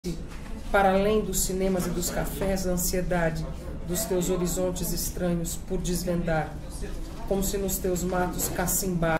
Para além dos cinemas e dos cafés, a ansiedade dos teus horizontes estranhos por desvendar, como se nos teus matos cacimbar.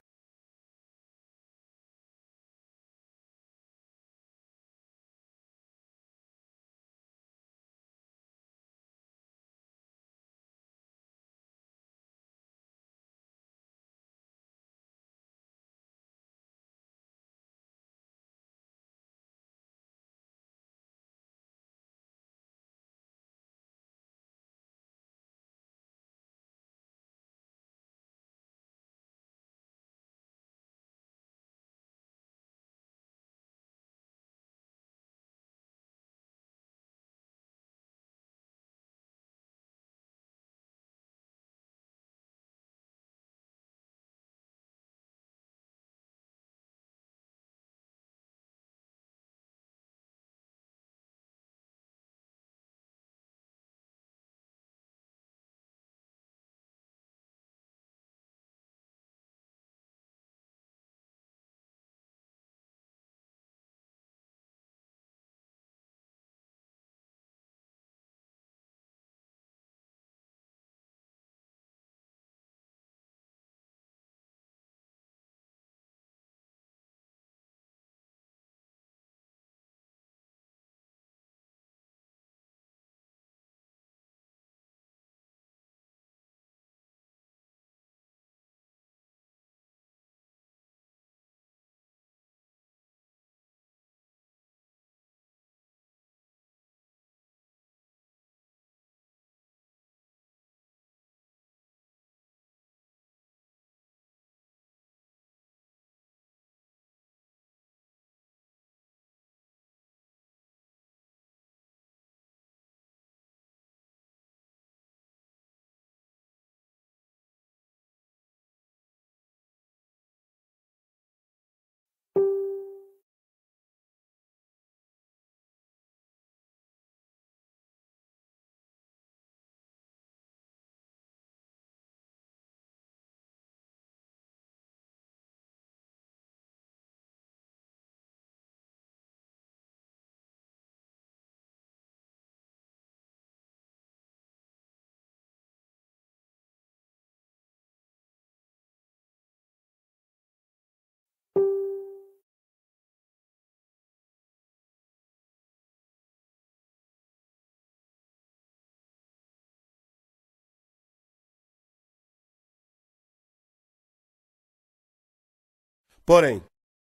Porém,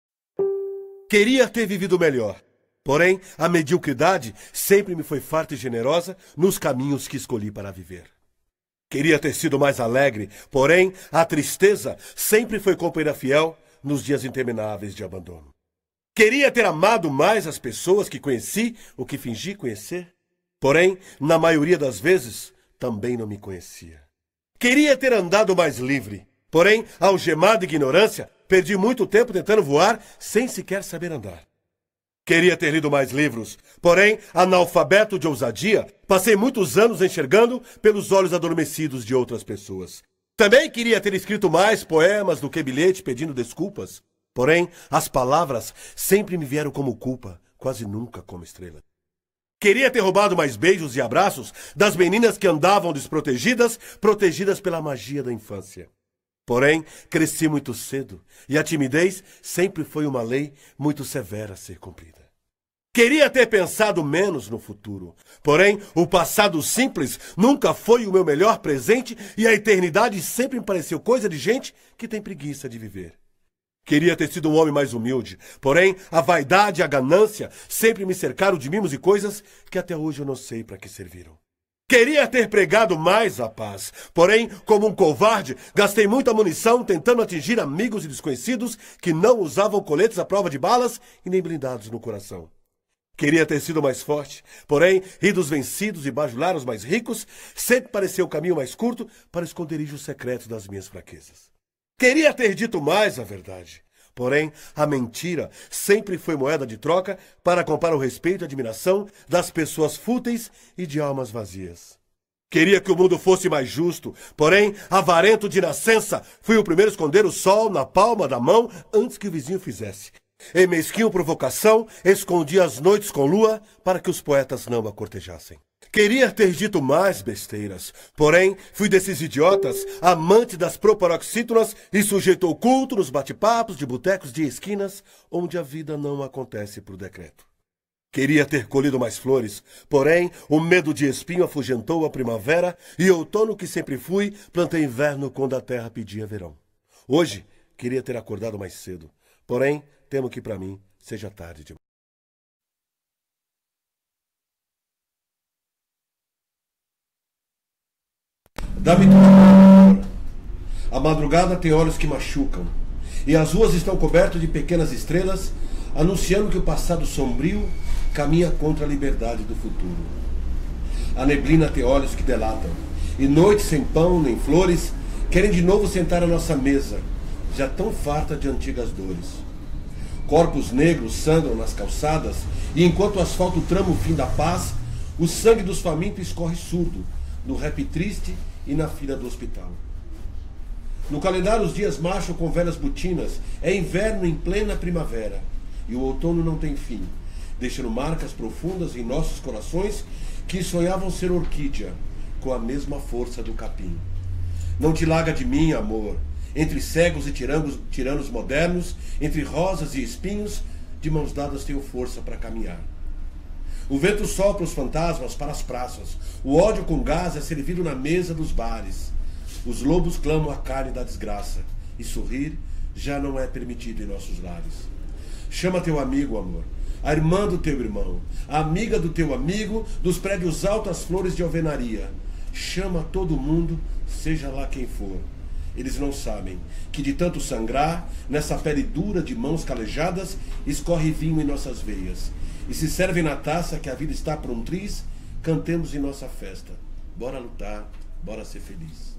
queria ter vivido melhor. Porém, a mediocridade sempre me foi farta e generosa nos caminhos que escolhi para viver. Queria ter sido mais alegre, porém, a tristeza sempre foi companheira fiel nos dias intermináveis de abandono. Queria ter amado mais as pessoas que conheci ou que fingi conhecer. Porém, na maioria das vezes, também não me conhecia. Queria ter andado mais livre. Porém, algemado de ignorância, perdi muito tempo tentando voar sem sequer saber andar. Queria ter lido mais livros. Porém, analfabeto de ousadia, passei muitos anos enxergando pelos olhos adormecidos de outras pessoas. Também queria ter escrito mais poemas do que bilhete pedindo desculpas. Porém, as palavras sempre me vieram como culpa, quase nunca como estrela. Queria ter roubado mais beijos e abraços das meninas que andavam desprotegidas, protegidas pela magia da infância. Porém, cresci muito cedo e a timidez sempre foi uma lei muito severa a ser cumprida. Queria ter pensado menos no futuro. Porém, o passado simples nunca foi o meu melhor presente e a eternidade sempre me pareceu coisa de gente que tem preguiça de viver. Queria ter sido um homem mais humilde, porém a vaidade e a ganância sempre me cercaram de mimos e coisas que até hoje eu não sei para que serviram. Queria ter pregado mais a paz, porém, como um covarde, gastei muita munição tentando atingir amigos e desconhecidos que não usavam coletes à prova de balas e nem blindados no coração. Queria ter sido mais forte, porém, rir dos vencidos e bajular os mais ricos sempre pareceu o caminho mais curto para o esconderijo secreto das minhas fraquezas. Queria ter dito mais a verdade, porém, a mentira sempre foi moeda de troca para comprar o respeito e admiração das pessoas fúteis e de almas vazias. Queria que o mundo fosse mais justo, porém, avarento de nascença, fui o primeiro a esconder o sol na palma da mão antes que o vizinho fizesse. Em mesquinho provocação, escondi as noites com lua para que os poetas não a cortejassem. Queria ter dito mais besteiras, porém fui desses idiotas, amante das proparoxítonas e sujeito oculto nos bate-papos de botecos de esquinas, onde a vida não acontece por decreto. Queria ter colhido mais flores, porém o medo de espinho afugentou a primavera e outono que sempre fui, plantei inverno quando a terra pedia verão. Hoje queria ter acordado mais cedo, porém temo que para mim seja tarde demais. Dá-me tudo agora. A madrugada tem olhos que machucam, e as ruas estão cobertas de pequenas estrelas, anunciando que o passado sombrio caminha contra a liberdade do futuro. A neblina tem olhos que delatam, e noites sem pão nem flores querem de novo sentar à nossa mesa, já tão farta de antigas dores. Corpos negros sangram nas calçadas, e enquanto o asfalto trama o fim da paz, o sangue dos famintos escorre surdo, no rap triste e na fila do hospital. No calendário os dias marcham com velhas botinas, é inverno em plena primavera, e o outono não tem fim, deixando marcas profundas em nossos corações que sonhavam ser orquídea, com a mesma força do capim. Não te larga de mim, amor, entre cegos e tiranos modernos, entre rosas e espinhos, de mãos dadas tenho força para caminhar. O vento sopra os fantasmas para as praças, o ódio com gás é servido na mesa dos bares. Os lobos clamam a carne da desgraça, e sorrir já não é permitido em nossos lares. Chama teu amigo, amor, a irmã do teu irmão, a amiga do teu amigo, dos prédios altos as flores de alvenaria. Chama todo mundo, seja lá quem for. Eles não sabem que de tanto sangrar, nessa pele dura de mãos calejadas, escorre vinho em nossas veias. E se servem na taça que a vida está por um triz, cantemos em nossa festa. Bora lutar, bora ser feliz.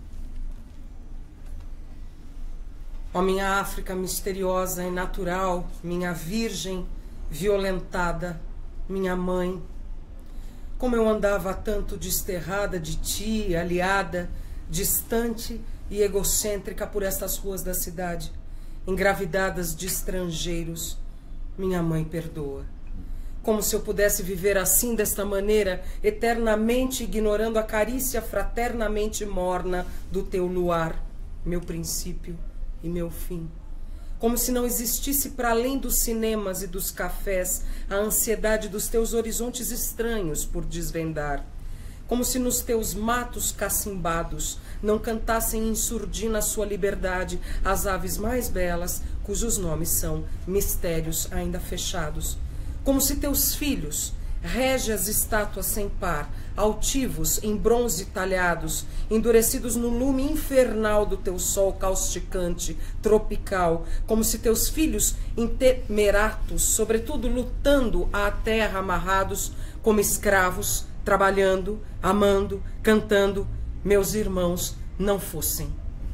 Ó minha África misteriosa e natural, minha virgem violentada, minha mãe, como eu andava tanto desterrada de ti, aliada, distante e egocêntrica por estas ruas da cidade, engravidadas de estrangeiros, minha mãe perdoa. Como se eu pudesse viver assim, desta maneira, eternamente ignorando a carícia fraternamente morna do teu luar, meu princípio e meu fim. Como se não existisse para além dos cinemas e dos cafés a ansiedade dos teus horizontes estranhos por desvendar. Como se nos teus matos cacimbados não cantassem em surdina a sua liberdade as aves mais belas, cujos nomes são mistérios ainda fechados. Como se teus filhos, régias estátuas sem par, altivos em bronze talhados, endurecidos no lume infernal do teu sol causticante, tropical, como se teus filhos intemeratos, sobretudo lutando à terra amarrados, como escravos, trabalhando, amando, cantando, meus irmãos não fossem.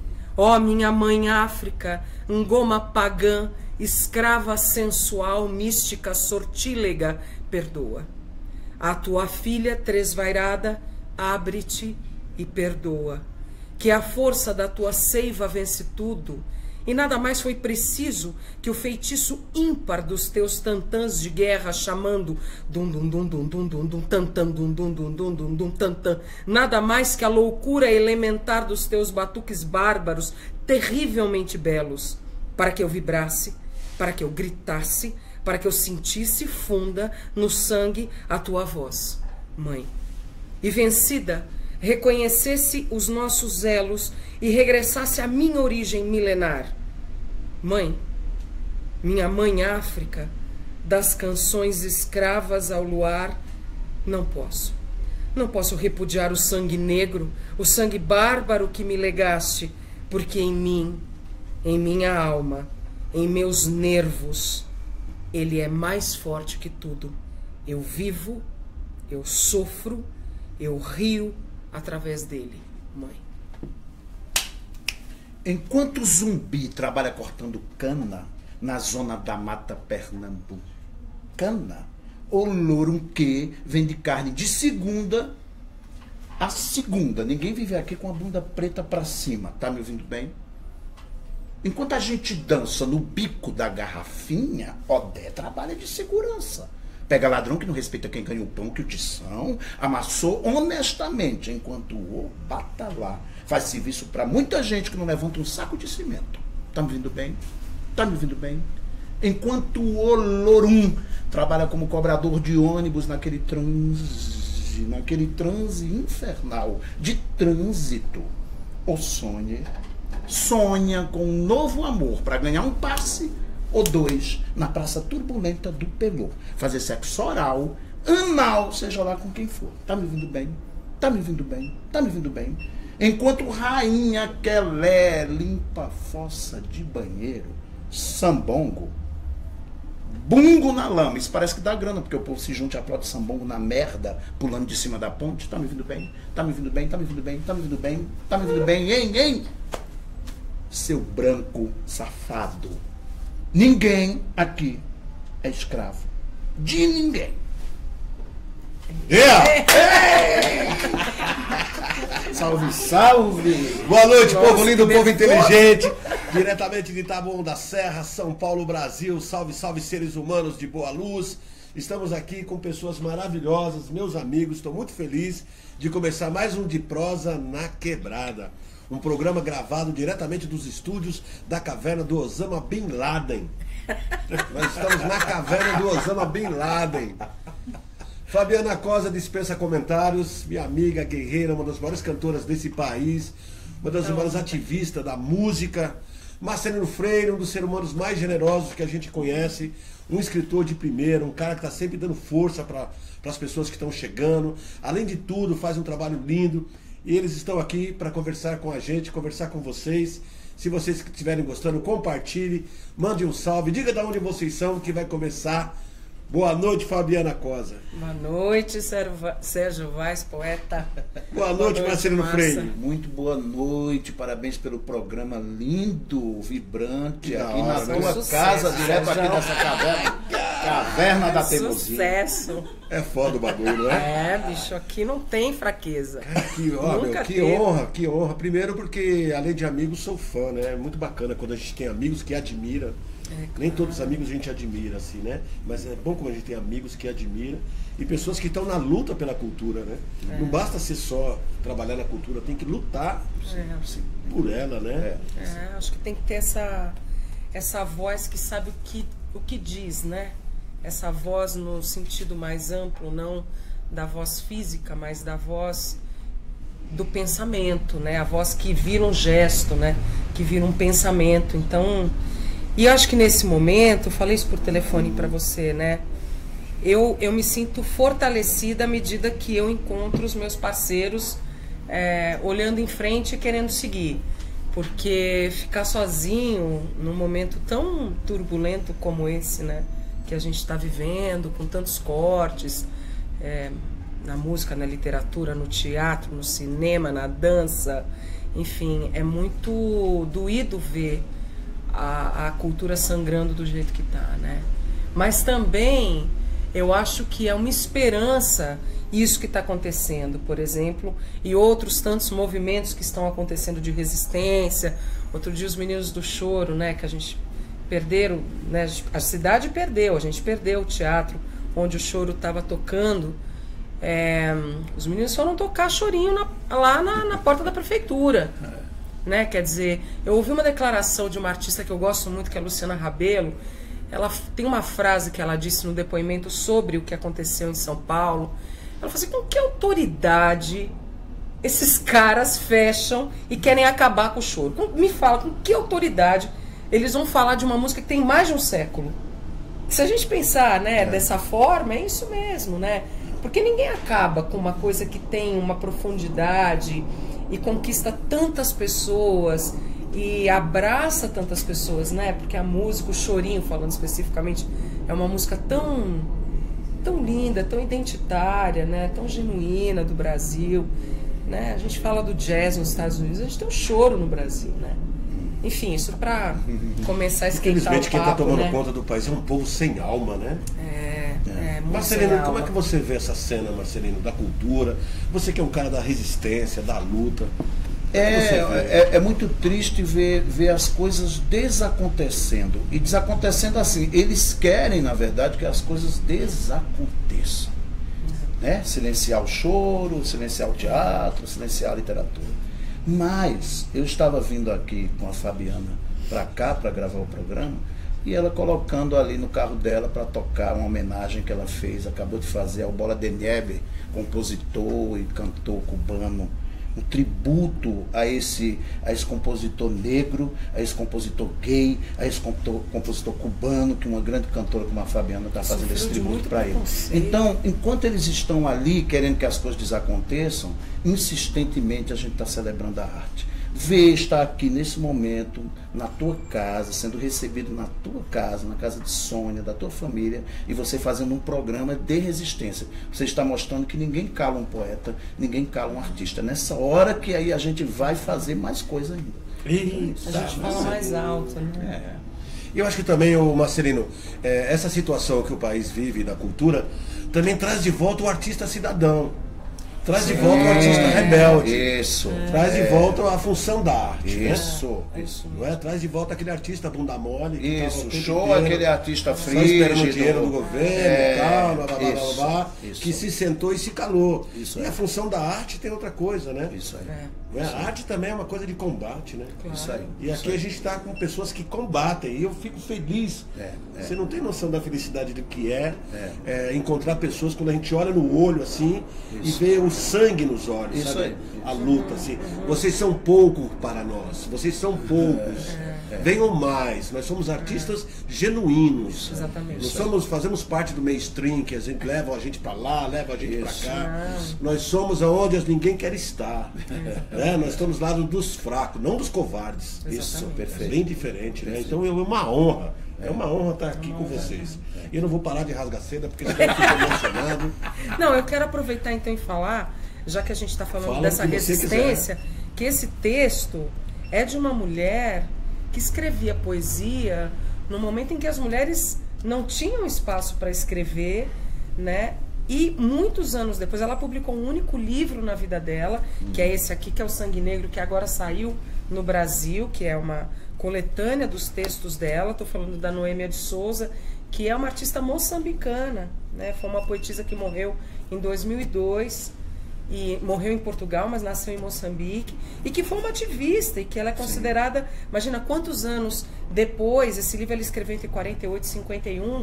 Ó minha mãe África, Ngoma pagã, escrava sensual, mística, sortílega, perdoa. A tua filha tresvairada, abre-te e perdoa. Que a força da tua seiva vence tudo, e nada mais foi preciso que o feitiço ímpar dos teus tantãs de guerra chamando dum dum dum dum dum dum dum tantam dum dum dum dum dum dum tantam. Nada mais que a loucura elementar dos teus batuques bárbaros, terrivelmente belos, para que eu vibrasse, para que eu gritasse, para que eu sentisse funda no sangue a tua voz, mãe. E vencida, reconhecesse os nossos elos e regressasse à minha origem milenar. Mãe, minha mãe África, das canções escravas ao luar, não posso. Não posso repudiar o sangue negro, o sangue bárbaro que me legaste, porque em mim, em minha alma, em meus nervos, ele é mais forte que tudo. Eu vivo, eu sofro, eu rio através dele, mãe. Enquanto o Zumbi trabalha cortando cana na zona da mata pernambucana, o Lorunquê vende carne de segunda a segunda. Ninguém vive aqui com a bunda preta pra cima, tá me ouvindo bem? Enquanto a gente dança no bico da garrafinha, Odé trabalha de segurança. Pega ladrão que não respeita quem ganha o pão, que o tição amassou honestamente, enquanto o Batalá faz serviço para muita gente que não levanta um saco de cimento. Tá me ouvindo bem? Tá me ouvindo bem? Enquanto o Olorum trabalha como cobrador de ônibus naquele transe infernal de trânsito, o sonha com um novo amor para ganhar um passe ou 2 na praça turbulenta do Pelô. Fazer sexo oral, anal, seja lá com quem for. Tá me ouvindo bem? Tá me ouvindo bem? Tá me ouvindo bem? Enquanto Rainha Quelé limpa a fossa de banheiro, sambongo, bungo na lama. Isso parece que dá grana, porque o povo se junta a pró de sambongo na merda, pulando de cima da ponte. Tá me ouvindo bem? Tá me ouvindo bem? Tá me ouvindo bem? Tá me ouvindo bem? Tá me ouvindo bem? Hein? Seu branco safado. Ninguém aqui é escravo de ninguém. Salve, salve! Boa noite, povo lindo, povo inteligente. Diretamente de Taboão da Serra, São Paulo, Brasil. Salve, salve, seres humanos de boa luz. Estamos aqui com pessoas maravilhosas, meus amigos. Estou muito feliz de começar mais um De Prosa na Quebrada. Um programa gravado diretamente dos estúdios da caverna do Osama Bin Laden. Nós estamos na caverna do Osama Bin Laden. Fabiana Cosa dispensa comentários, minha amiga guerreira, uma das maiores cantoras desse país, uma das maiores ativistas da música. Marcelino Freire, um dos seres humanos mais generosos que a gente conhece, um escritor de primeira, um cara que está sempre dando força para as pessoas que estão chegando. Além de tudo, faz um trabalho lindo. E eles estão aqui para conversar com a gente, conversar com vocês. Se vocês estiverem gostando, compartilhe, mande um salve, diga de onde vocês são, que vai começar. Boa noite, Fabiana Cosa. Boa noite, Sérgio Vaz, poeta. Boa noite, Marcelino Freire. Muito boa noite, parabéns pelo programa lindo, vibrante, aqui na hora, sua casa, direto aqui nessa caverna da teimosia. Sucesso. É foda o bagulho, né? É, bicho, aqui não tem fraqueza. Cara, que honra. Primeiro porque, além de amigos, sou fã, né? É muito bacana quando a gente tem amigos que admira. Claro. Nem todos os amigos a gente admira, assim, né? Mas é bom quando a gente tem amigos que admira e pessoas que estão na luta pela cultura, né? Não basta ser só trabalhar na cultura, tem que lutar por ela, né? Acho que tem que ter essa voz que sabe o que diz, né? Essa voz no sentido mais amplo, não da voz física, mas da voz do pensamento, né? A voz que vira um gesto, né? Que vira um pensamento. Então, e eu acho que nesse momento, eu falei isso por telefone para você, né? Eu me sinto fortalecida à medida que eu encontro os meus parceiros olhando em frente e querendo seguir. Porque ficar sozinho num momento tão turbulento como esse, né? Que a gente está vivendo, com tantos cortes, na música, na literatura, no teatro, no cinema, na dança, enfim, é muito doído ver a cultura sangrando do jeito que está, né? Mas também eu acho que é uma esperança isso que está acontecendo, por exemplo, e outros tantos movimentos que estão acontecendo de resistência. Outro dia os meninos do choro, né, que a gente perderam, né, a cidade perdeu, a gente perdeu o teatro onde o choro estava tocando. Os meninos foram tocar chorinho lá na porta da prefeitura. Né? Quer dizer, eu ouvi uma declaração de uma artista que eu gosto muito, que é a Luciana Rabelo. Ela tem uma frase que ela disse no depoimento sobre o que aconteceu em São Paulo. Ela falou assim: com que autoridade esses caras fecham e querem acabar com o choro? Me fala, com que autoridade eles vão falar de uma música que tem mais de um século? Se a gente pensar, né, dessa forma, é isso mesmo, né? Porque ninguém acaba com uma coisa que tem uma profundidade e conquista tantas pessoas e abraça tantas pessoas, né? Porque a música, o chorinho, falando especificamente, é uma música tão linda, tão identitária, né? Tão genuína do Brasil, né? A gente fala do jazz nos Estados Unidos, a gente tem o choro no Brasil, né? Enfim, isso para começar a esquentar o papo, infelizmente quem está tomando conta do país é um povo sem alma, né? Muito Marcelino, sem como alma. é que você vê essa cena, Marcelino, da cultura? Você que é um cara da resistência, da luta. É muito triste ver as coisas desacontecendo. E desacontecendo assim. Eles querem, na verdade, que as coisas desaconteçam. Né? Silenciar o choro, silenciar o teatro, silenciar a literatura. Mas eu estava vindo aqui com a Fabiana para cá, para gravar o programa, e ela colocando ali no carro dela para tocar uma homenagem que ela fez, acabou de fazer ao Bola de Neve, compositor e cantor cubano, um tributo a esse compositor negro, a esse compositor gay, a esse compositor cubano, que uma grande cantora como a Fabiana está fazendo esse tributo para ele. Então, enquanto eles estão ali querendo que as coisas desaconteçam, insistentemente a gente está celebrando a arte. Ver estar aqui nesse momento, na tua casa, sendo recebido na tua casa, na casa de Sônia, da tua família, e você fazendo um programa de resistência. Você está mostrando que ninguém cala um poeta, ninguém cala um artista. Nessa hora que aí a gente vai fazer mais coisa ainda. A gente fala mais alto, né? Eu acho que também, Marcelino, essa situação que o país vive na cultura também traz de volta o artista cidadão. Traz de volta o artista rebelde. Isso. Traz de volta a função da arte. Isso. Não é? Traz de volta aquele artista bunda mole. Isso. Show aquele artista frígido. Só esperando o dinheiro do governo e tal, blá, que se sentou e se calou. Isso e a função da arte tem outra coisa, né? Isso aí. A arte também é uma coisa de combate, né? Claro. Isso aí. E aqui a gente está com pessoas que combatem. E eu fico feliz. Você não tem noção da felicidade do que encontrar pessoas quando a gente olha no olho assim e vê o sangue nos olhos, isso sabe? Aí. A luta, assim. Vocês são pouco para nós. Vocês são poucos. Venham mais. Nós somos artistas genuínos. Exatamente. Nós fazemos parte do mainstream, que a gente leva a gente para lá, leva a gente para cá. Nós somos aonde ninguém quer estar. Nós estamos lá dos fracos, não dos covardes. Isso, perfeito. É bem diferente, né? Então é uma honra. É uma honra estar aqui com vocês. E eu não vou parar de rasgar seda, porque eu fico emocionado. Não, eu quero aproveitar então e falar, já que a gente está falando dessa resistência, que esse texto é de uma mulher que escrevia poesia no momento em que as mulheres não tinham espaço para escrever, né? E muitos anos depois ela publicou um único livro na vida dela, que é esse aqui, que é o Sangue Negro, que agora saiu no Brasil, que é uma coletânea dos textos dela. Estou falando da Noêmia de Souza, que é uma artista moçambicana, né? Foi uma poetisa que morreu em 2002 e morreu em Portugal, mas nasceu em Moçambique, e que foi uma ativista, e que ela é considerada, imagina quantos anos depois, esse livro ela escreveu entre 48 e 51,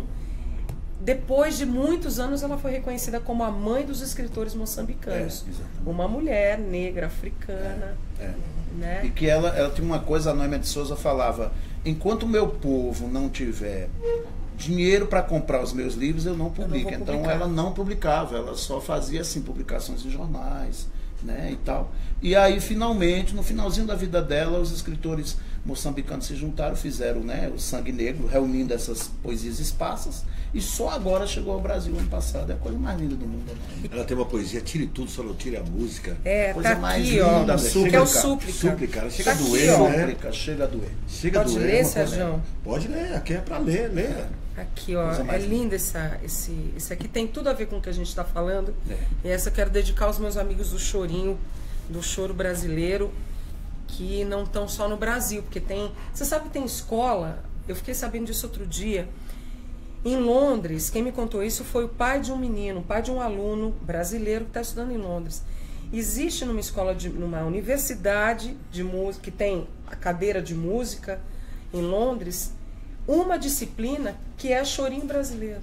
depois de muitos anos ela foi reconhecida como a mãe dos escritores moçambicanos. Uma mulher negra, africana. Né? E que ela tinha uma coisa, a Noêmia de Souza falava: enquanto o meu povo não tiver dinheiro para comprar os meus livros, eu não publico. Então ela não publicava, ela só fazia assim, publicações em jornais, né, e tal. E aí finalmente, no finalzinho da vida dela, os escritores moçambicanos se juntaram, fizeram, né, o Sangue Negro, reunindo essas poesias esparsas, e só agora chegou ao Brasil ano passado. É a coisa mais linda do mundo, né? Ela tem uma poesia, tire tudo, só não tire a música. Coisa tá mais aqui, linda, súplica, que é o súplica. Súplica, ela chega tá a doer, aqui, né? Súplica, chega a doer. Chega Pode a doer. ler, Sérgio? Pode ler, aqui é para ler, lê. Aqui, ó, é lindo esse aqui, tem tudo a ver com o que a gente está falando. E essa eu quero dedicar aos meus amigos do chorinho, do choro brasileiro, que não estão só no Brasil, porque tem, você sabe que tem escola, eu fiquei sabendo disso outro dia, em Londres. Quem me contou isso foi o pai de um menino, o pai de um aluno brasileiro que está estudando em Londres. Existe numa escola, numa universidade de música, que tem a cadeira de música em Londres, uma disciplina que é chorinho brasileiro.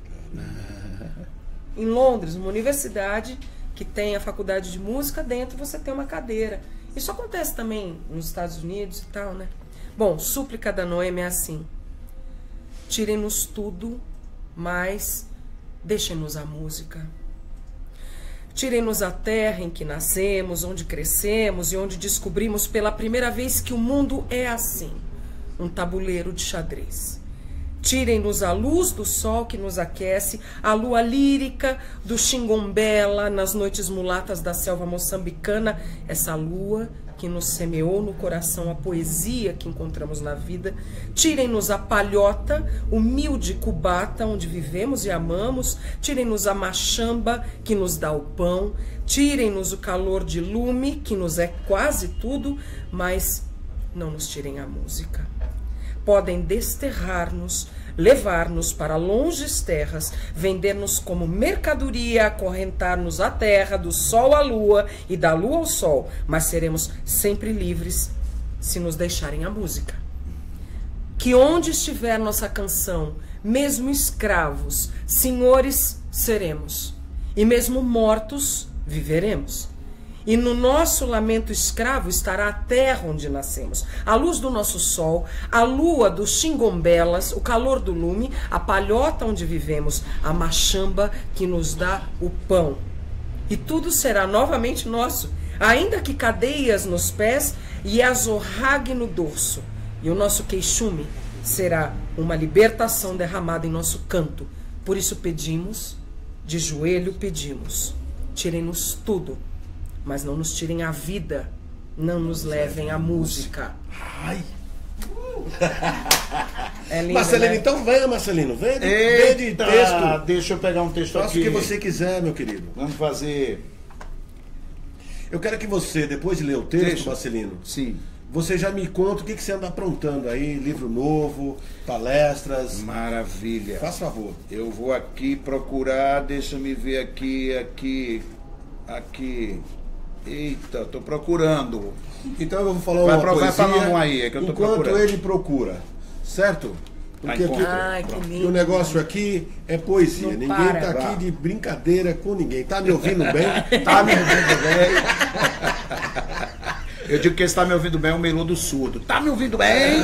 Em Londres, uma universidade que tem a faculdade de música, dentro você tem uma cadeira. Isso acontece também nos Estados Unidos e tal, né? Bom, súplica da Noêmia é assim: tirem-nos tudo, mas deixem-nos a música. Tirem-nos a terra em que nascemos, onde crescemos e onde descobrimos pela primeira vez que o mundo é assim, um tabuleiro de xadrez. Tirem-nos a luz do sol que nos aquece, a lua lírica do Xingombela nas noites mulatas da selva moçambicana, essa lua que nos semeou no coração a poesia que encontramos na vida. Tirem-nos a palhota, humilde cubata onde vivemos e amamos. Tirem-nos a machamba que nos dá o pão. Tirem-nos o calor de lume que nos é quase tudo, mas não nos tirem a música. Podem desterrar-nos, levar-nos para longes terras, vender-nos como mercadoria, acorrentar-nos à terra, do sol à lua e da lua ao sol, mas seremos sempre livres se nos deixarem a música. Que onde estiver nossa canção, mesmo escravos, senhores seremos, e mesmo mortos viveremos. E no nosso lamento escravo estará a terra onde nascemos, a luz do nosso sol, a lua dos xingombelas, o calor do lume, a palhota onde vivemos, a machamba que nos dá o pão. E tudo será novamente nosso, ainda que cadeias nos pés e azorrague no dorso. E o nosso queixume será uma libertação derramada em nosso canto. Por isso pedimos, de joelho pedimos, tirem-nos tudo, mas não nos tirem a vida, não nos levem a música. Ai! É lindo, Marcelino, né? então venha, Marcelino. Venha de Eita, texto. deixa eu pegar um texto Faça aqui. o que você quiser, meu querido. Vamos fazer... Eu quero que você, depois de ler o texto, Texto. Marcelino, Sim. você já me conta o que você anda aprontando aí, livro novo, palestras. Maravilha. Faça favor. Eu vou aqui procurar, deixa me ver aqui. Eita, tô procurando. Então eu vou falar Vai uma pro- vai poesia falando aí, é que eu tô enquanto procurando. ele procura, certo? Porque aqui, Ai, que o lindo. negócio aqui é poesia. Não Ninguém para. tá Vá. aqui de brincadeira com ninguém. Tá me ouvindo bem? Tá me ouvindo bem? Eu digo que esse tá me ouvindo bem é o melô do surdo. Tá me ouvindo bem?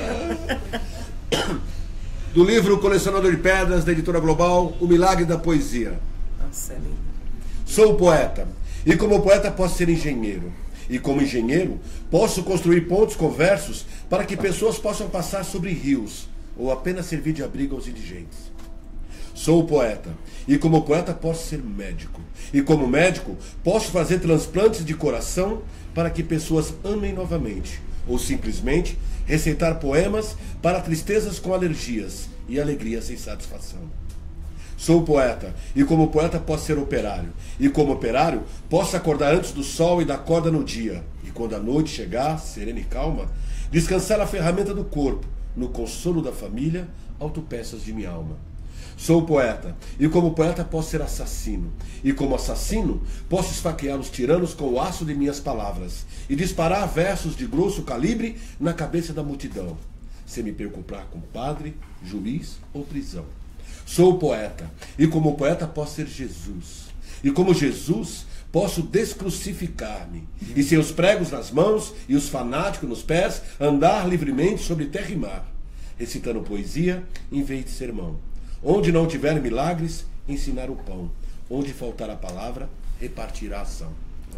Do livro Colecionador de Pedras, da Editora Global, O Milagre da Poesia. Nossa, é lindo. Sou poeta, e como poeta posso ser engenheiro. E como engenheiro, posso construir pontes com versos para que pessoas possam passar sobre rios, ou apenas servir de abrigo aos indigentes. Sou poeta, e como poeta posso ser médico. E como médico, posso fazer transplantes de coração para que pessoas amem novamente, ou simplesmente receitar poemas para tristezas com alergias e alegria sem satisfação. Sou poeta, e como poeta posso ser operário. E como operário, posso acordar antes do sol e da corda no dia. E quando a noite chegar, serena e calma, descansar a ferramenta do corpo, no consolo da família, autopeças de minha alma. Sou poeta, e como poeta posso ser assassino. E como assassino, posso esfaquear os tiranos com o aço de minhas palavras e disparar versos de grosso calibre na cabeça da multidão, sem me preocupar com padre, juiz ou prisão. Sou poeta, e como poeta posso ser Jesus. E como Jesus, posso descrucificar-me, e sem os pregos nas mãos e os fanáticos nos pés, andar livremente sobre terra e mar, recitando poesia em vez de sermão. Onde não tiver milagres, ensinar o pão. Onde faltar a palavra, repartir a ação.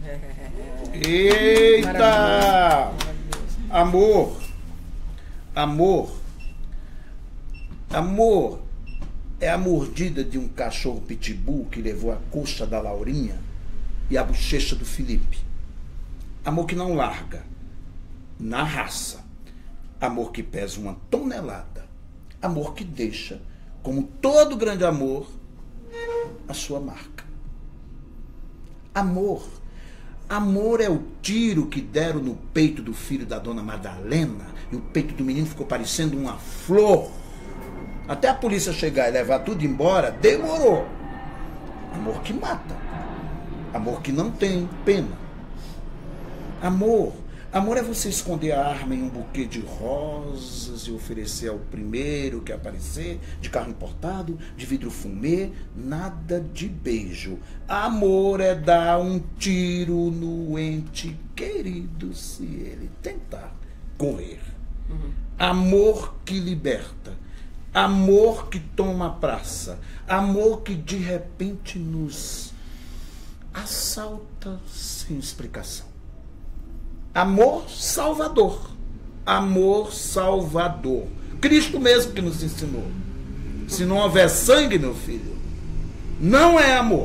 Eita! Amor. É a mordida de um cachorro pitbull que levou a coxa da Laurinha e a bochecha do Felipe. Amor que não larga, na raça. Amor que pesa 1 tonelada. Amor que deixa, como todo grande amor, a sua marca. Amor é o tiro que deram no peito do filho da dona Madalena e o peito do menino ficou parecendo uma flor. Até a polícia chegar e levar tudo embora, demorou. Amor que mata. Amor que não tem pena. Amor é você esconder a arma em um buquê de rosas e oferecer ao primeiro que aparecer, de carro importado, de vidro fumê, nada de beijo. Amor é dar um tiro no ente querido se ele tentar correr. Amor que liberta. Amor que toma a praça. Amor que de repente nos assalta sem explicação. Amor salvador. Amor salvador. Cristo mesmo que nos ensinou. Se não houver sangue, meu filho, não é amor.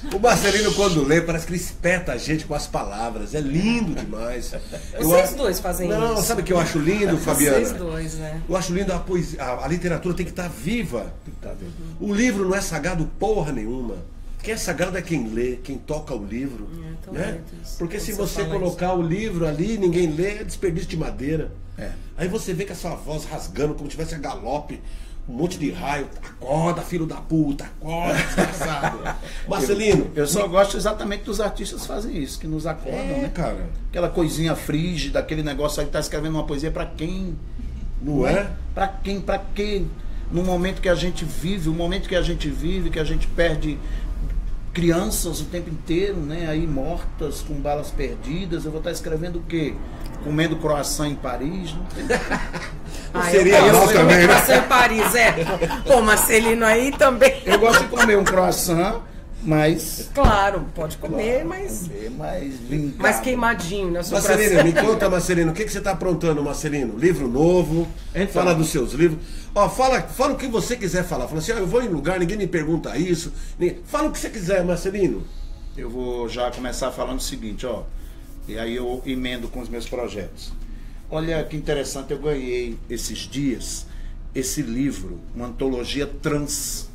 O Marcelino, quando lê, parece que ele espeta a gente com as palavras. É lindo demais. Vocês dois fazem isso. Não, sabe o que eu acho lindo, Fabiana? Vocês dois, né? Eu acho lindo a poesia. A literatura tem que estar viva. O livro não é sagrado porra nenhuma. Quem é sagrado é quem lê, quem toca o livro. Né? Porque se você colocar o livro ali, ninguém lê, é desperdício de madeira. Aí você vê que a sua voz rasgando, como se tivesse a galope, um monte de raio. Acorda, filho da puta, acorda, desgraçado. Marcelino. Eu só gosto exatamente dos artistas que fazem isso, que nos acordam, né? Cara. Aquela coisinha frígida, aquele negócio aí que tá escrevendo uma poesia pra quem? Não é? Pra quem? Pra quê? No momento que a gente vive, que a gente perde crianças o tempo inteiro, né? Aí mortas, com balas perdidas, eu vou estar escrevendo o quê? Comendo croissant em Paris? Não tem... Seria mal também, né? Croissant em Paris, Pô, Marcelino aí também. Eu gosto de comer um croissant, mas... Claro, pode comer, mas mais queimadinho, né? Marcelino, me conta, Marcelino, o que você está aprontando, Marcelino? Livro novo, então, fala dos seus livros. Ó, fala o que você quiser falar. Fala assim, eu vou em lugar, ninguém me pergunta isso. Fala o que você quiser, Marcelino. Eu vou já começar falando o seguinte, ó. E aí eu emendo com os meus projetos. Olha que interessante, eu ganhei esses dias esse livro, uma antologia trans.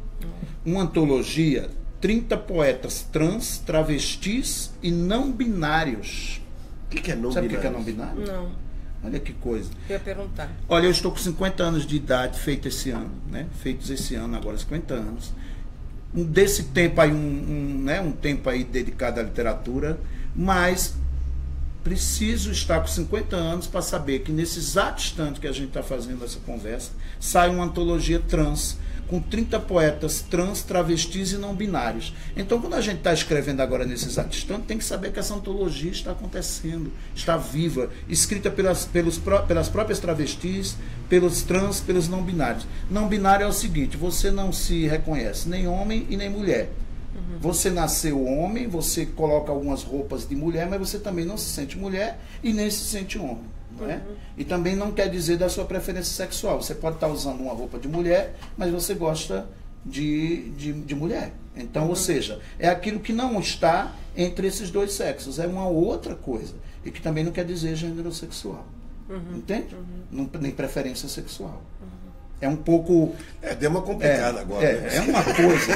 Uma antologia, 30 poetas trans, travestis e não binários. O que é não binário? Sabe o que é não binário? Não. Olha que coisa. Eu ia perguntar. Olha, eu estou com 50 anos de idade, feitos esse ano, agora 50 anos. Desse tempo aí, um tempo aí dedicado à literatura, mas preciso estar com 50 anos para saber que nesse exato instante que a gente está fazendo essa conversa, sai uma antologia trans, com 30 poetas trans, travestis e não binários. Então, quando a gente está escrevendo agora nesse exato instante, tem que saber que essa antologia está acontecendo, está viva, escrita pelas próprias travestis, pelos trans, pelos não binários. Não binário é o seguinte, você não se reconhece nem homem e nem mulher. Você nasceu homem, você coloca algumas roupas de mulher, mas você também não se sente mulher e nem se sente homem. Não é? E também não quer dizer da sua preferência sexual. Você pode estar usando uma roupa de mulher, mas você gosta de mulher. Então, ou seja, é aquilo que não está entre esses dois sexos. É uma outra coisa. E que também não quer dizer gênero sexual. Entende? Nem preferência sexual. É um pouco... deu uma complicada agora. É uma coisa...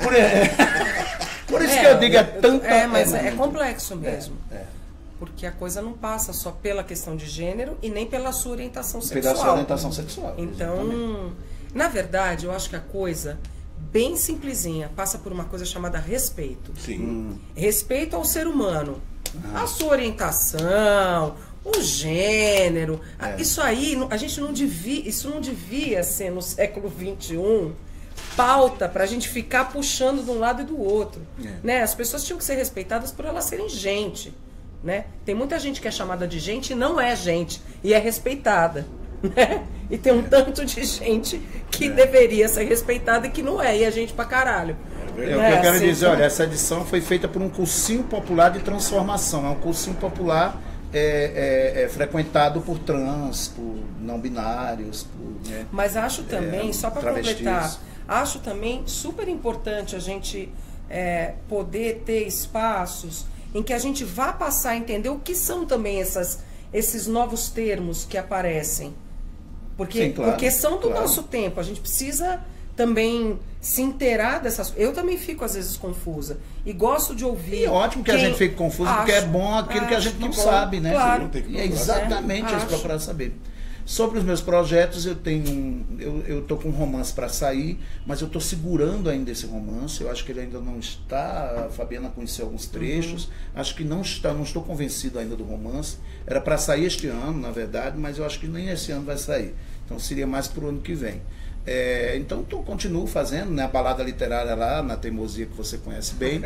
Por isso que eu digo, é tanta... Mas é complexo mesmo. Porque a coisa não passa só pela questão de gênero e nem pela sua orientação sexual. Pela sua orientação sexual. Então, exatamente. Na verdade, eu acho que a coisa, bem simplesinha, passa por uma coisa chamada respeito. Sim. Respeito ao ser humano. A sua orientação, o gênero. Isso aí, a gente não devia, isso não devia ser no século XXI pauta para a gente ficar puxando de um lado e do outro. Né? As pessoas tinham que ser respeitadas por elas serem gente. Né? Tem muita gente que é chamada de gente e não é gente, e é respeitada. Né? E tem um tanto de gente que deveria ser respeitada e que não é, e é gente pra caralho. O que eu quero dizer, olha, essa edição foi feita por um cursinho popular de transformação. É um cursinho popular frequentado por trans, por não binários. Mas acho também, só para completar, acho também super importante a gente poder ter espaços em que a gente vá passar a entender o que são também esses novos termos que aparecem. Porque, sim, claro, porque são do nosso tempo. A gente precisa também se inteirar dessas coisas. Eu também fico, às vezes, confusa. E gosto de ouvir... E ótimo que a gente fique confusa, porque é bom aquilo que a gente não sabe, né? Claro. E é exatamente isso, procurar saber. Sobre os meus projetos, eu tô com um romance para sair, mas eu estou segurando ainda esse romance. Eu acho que ele ainda não está. A Fabiana conheceu alguns trechos. Acho que não estou convencido ainda do romance. Era para sair este ano, na verdade, mas eu acho que nem esse ano vai sair. Então seria mais para o ano que vem. Então continuo fazendo, né, a balada literária lá na Teimosia, que você conhece bem.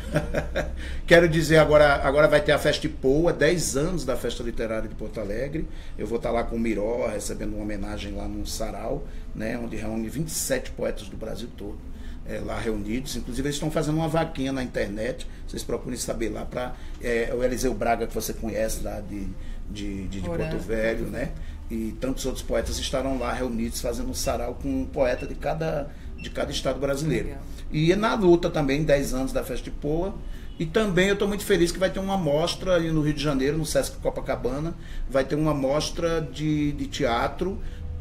Quero dizer, agora vai ter a Festa Ipoa, 10 anos da Festa Literária de Porto Alegre. Eu vou estar lá com o Miró, recebendo uma homenagem lá num sarau, né, onde reúne 27 poetas do Brasil todo, lá reunidos. Inclusive eles estão fazendo uma vaquinha na internet, vocês procurem saber lá, para o Eliseu Braga, que você conhece lá de Porto Velho, né? E tantos outros poetas estarão lá reunidos fazendo um sarau com um poeta de cada de cada estado brasileiro. Legal. E na luta também, 10 anos da Festa de Poa. E também eu estou muito feliz que vai ter uma mostra ali no Rio de Janeiro, no Sesc Copacabana. Vai ter uma mostra de teatro,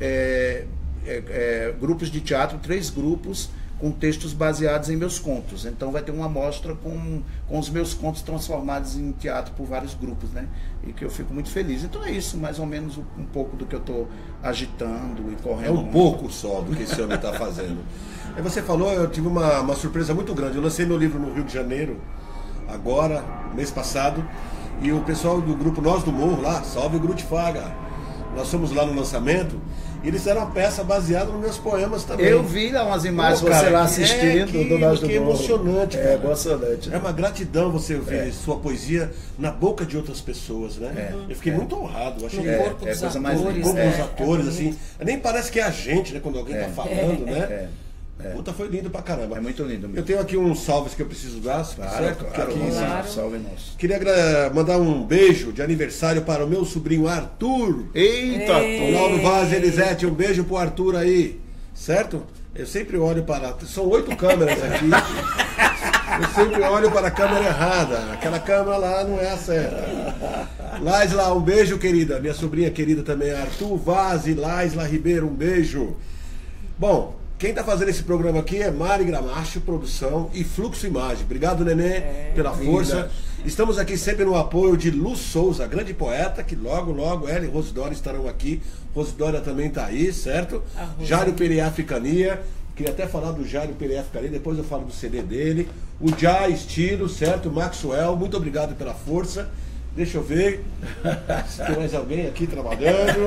grupos de teatro, 3 grupos, com textos baseados em meus contos. Então vai ter uma mostra com os meus contos transformados em teatro por vários grupos, né? E que eu fico muito feliz. Então é isso, mais ou menos um pouco do que eu estou agitando e correndo. É um pouco só do que esse homem está fazendo. Aí você falou, eu tive uma surpresa muito grande. Eu lancei meu livro no Rio de Janeiro, agora, mês passado, e o pessoal do grupo Nós do Morro lá, salve o Grutifaga, nós fomos lá no lançamento. E eles fizeram uma peça baseada nos meus poemas também. Eu vi lá umas imagens, Pô, cara, você lá assistindo do Nós do que Morro. emocionante, cara. É emocionante. É uma gratidão você ver sua poesia na boca de outras pessoas, né? Eu fiquei muito honrado. Achei No corpo dos coisa mais atores, linda. como os atores, bonito. assim. Nem parece que é a gente, né? Quando alguém tá falando, né? Puta, foi lindo pra caramba. É muito lindo mesmo. Eu tenho aqui uns salves que eu preciso dar, certo? Porque aqui, Claro. Salve nosso. queria mandar um beijo de aniversário para o meu sobrinho Arthur. Eita, Ronaldo Vaz, Elisete, um beijo pro Arthur aí, certo? Eu sempre olho para... São 8 câmeras aqui. Eu sempre olho para a câmera errada. Aquela câmera lá não é a certa. Laisla, um beijo, querida. Minha sobrinha querida também, Arthur Vaz e Laisla Ribeiro, um beijo. Bom, quem está fazendo esse programa aqui é Mari Gramacho, produção e Fluxo Imagem. Obrigado, Nenê, pela força. Linda. Estamos aqui sempre no apoio de Lu Souza, grande poeta, que logo ela e Rosidória estarão aqui. Rosidória também está aí, certo? Jário Pereira Africania. Queria até falar do Jário Pereira Africania, depois eu falo do CD dele. O Já Estilo, certo? Maxwell, muito obrigado pela força. Deixa eu ver se tem mais alguém aqui trabalhando.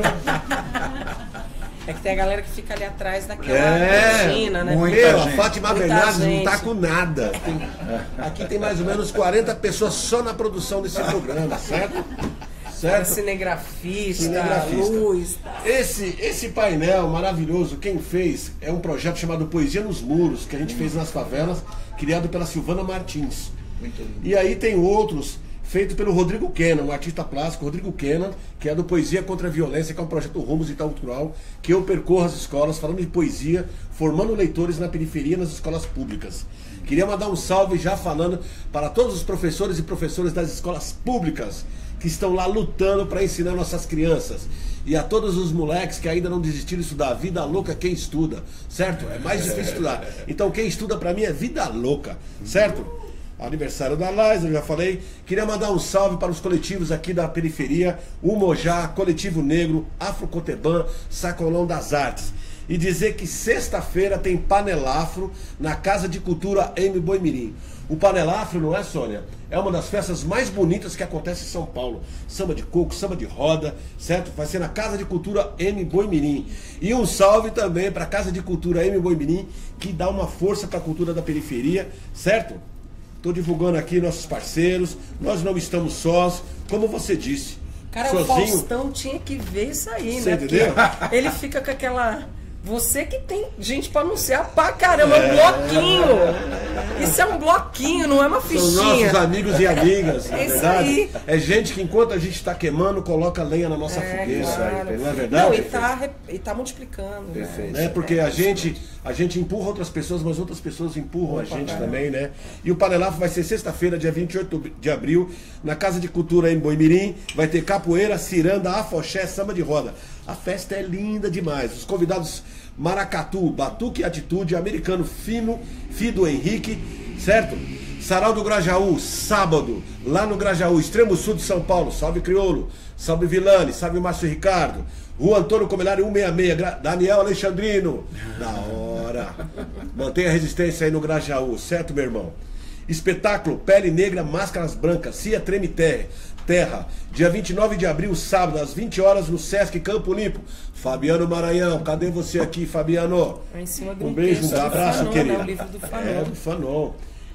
É que tem a galera que fica ali atrás daquela cortina, né? muita Meu, a gente. Fátima Muita Bernardes não gente. tá com nada. Aqui tem mais ou menos 40 pessoas só na produção desse programa, certo? Certo? Cinegrafista, luz. Esse painel maravilhoso, quem fez é um projeto chamado Poesia nos Muros, que a gente fez nas favelas, criado pela Silvana Martins. Muito lindo. E aí tem outros feito pelo Rodrigo Kenan, um artista plástico, Rodrigo Kenan, que é do Poesia contra a Violência, que é um projeto Rumos Intercultural, que eu percorro as escolas falando de poesia, formando leitores na periferia, nas escolas públicas. Queria mandar um salve já falando para todos os professores e professoras das escolas públicas que estão lá lutando para ensinar nossas crianças. E a todos os moleques que ainda não desistiram de estudar. Vida louca quem estuda, certo? É mais difícil estudar. Então quem estuda para mim é vida louca, certo? Aniversário da Lais, eu já falei. Queria mandar um salve para os coletivos aqui da periferia: o Mojá, Coletivo Negro, Afrocoteban, Sacolão das Artes. E dizer que sexta-feira tem Panelafro na Casa de Cultura M. Boimirim. O Panelafro, não é, Sônia? É uma das festas mais bonitas que acontece em São Paulo. Samba de coco, samba de roda, certo? Vai ser na Casa de Cultura M. Boimirim. E um salve também para a Casa de Cultura M. Boimirim, que dá uma força para a cultura da periferia, certo? Estou divulgando aqui nossos parceiros. Nós não estamos sós, como você disse. Cara, sozinho. o Faustão tinha que ver isso aí, Você né? entendeu? Porque ele fica com aquela... Você que tem gente pra anunciar pra caramba, é um bloquinho. Isso é um bloquinho, não é uma São fichinha. nossos amigos e amigas, na É isso verdade. aí. É gente que enquanto a gente está queimando, coloca lenha na nossa fogueira. Claro. Não é verdade? Não, e tá multiplicando. Perfeito. Né? Né? Porque a gente empurra outras pessoas, mas outras pessoas empurram a gente também, né? E o Panelafro vai ser sexta-feira, dia 28 de abril, na Casa de Cultura em Boimirim. Vai ter capoeira, ciranda, afoxé, samba de roda. A festa é linda demais. Os convidados: Maracatu, Batuque e Atitude, Americano Fino, Fido Henrique, certo? Sarau do Grajaú, sábado, lá no Grajaú, extremo sul de São Paulo. Salve Criolo, salve Vilani, salve Márcio Ricardo. Rua Antônio Comelari 166, Daniel Alexandrino. Da hora. Mantenha a resistência aí no Grajaú, certo, meu irmão? Espetáculo Pele Negra, Máscaras Brancas, Cia Treme Terra, dia 29 de abril, sábado, às 20 horas, no Sesc Campo Limpo. Fabiano Maranhão, cadê você aqui, Fabiano? Em cima do Um beijo, texto um do abraço, Fanon, querido. né? O livro do Fanon. É, do Fanon.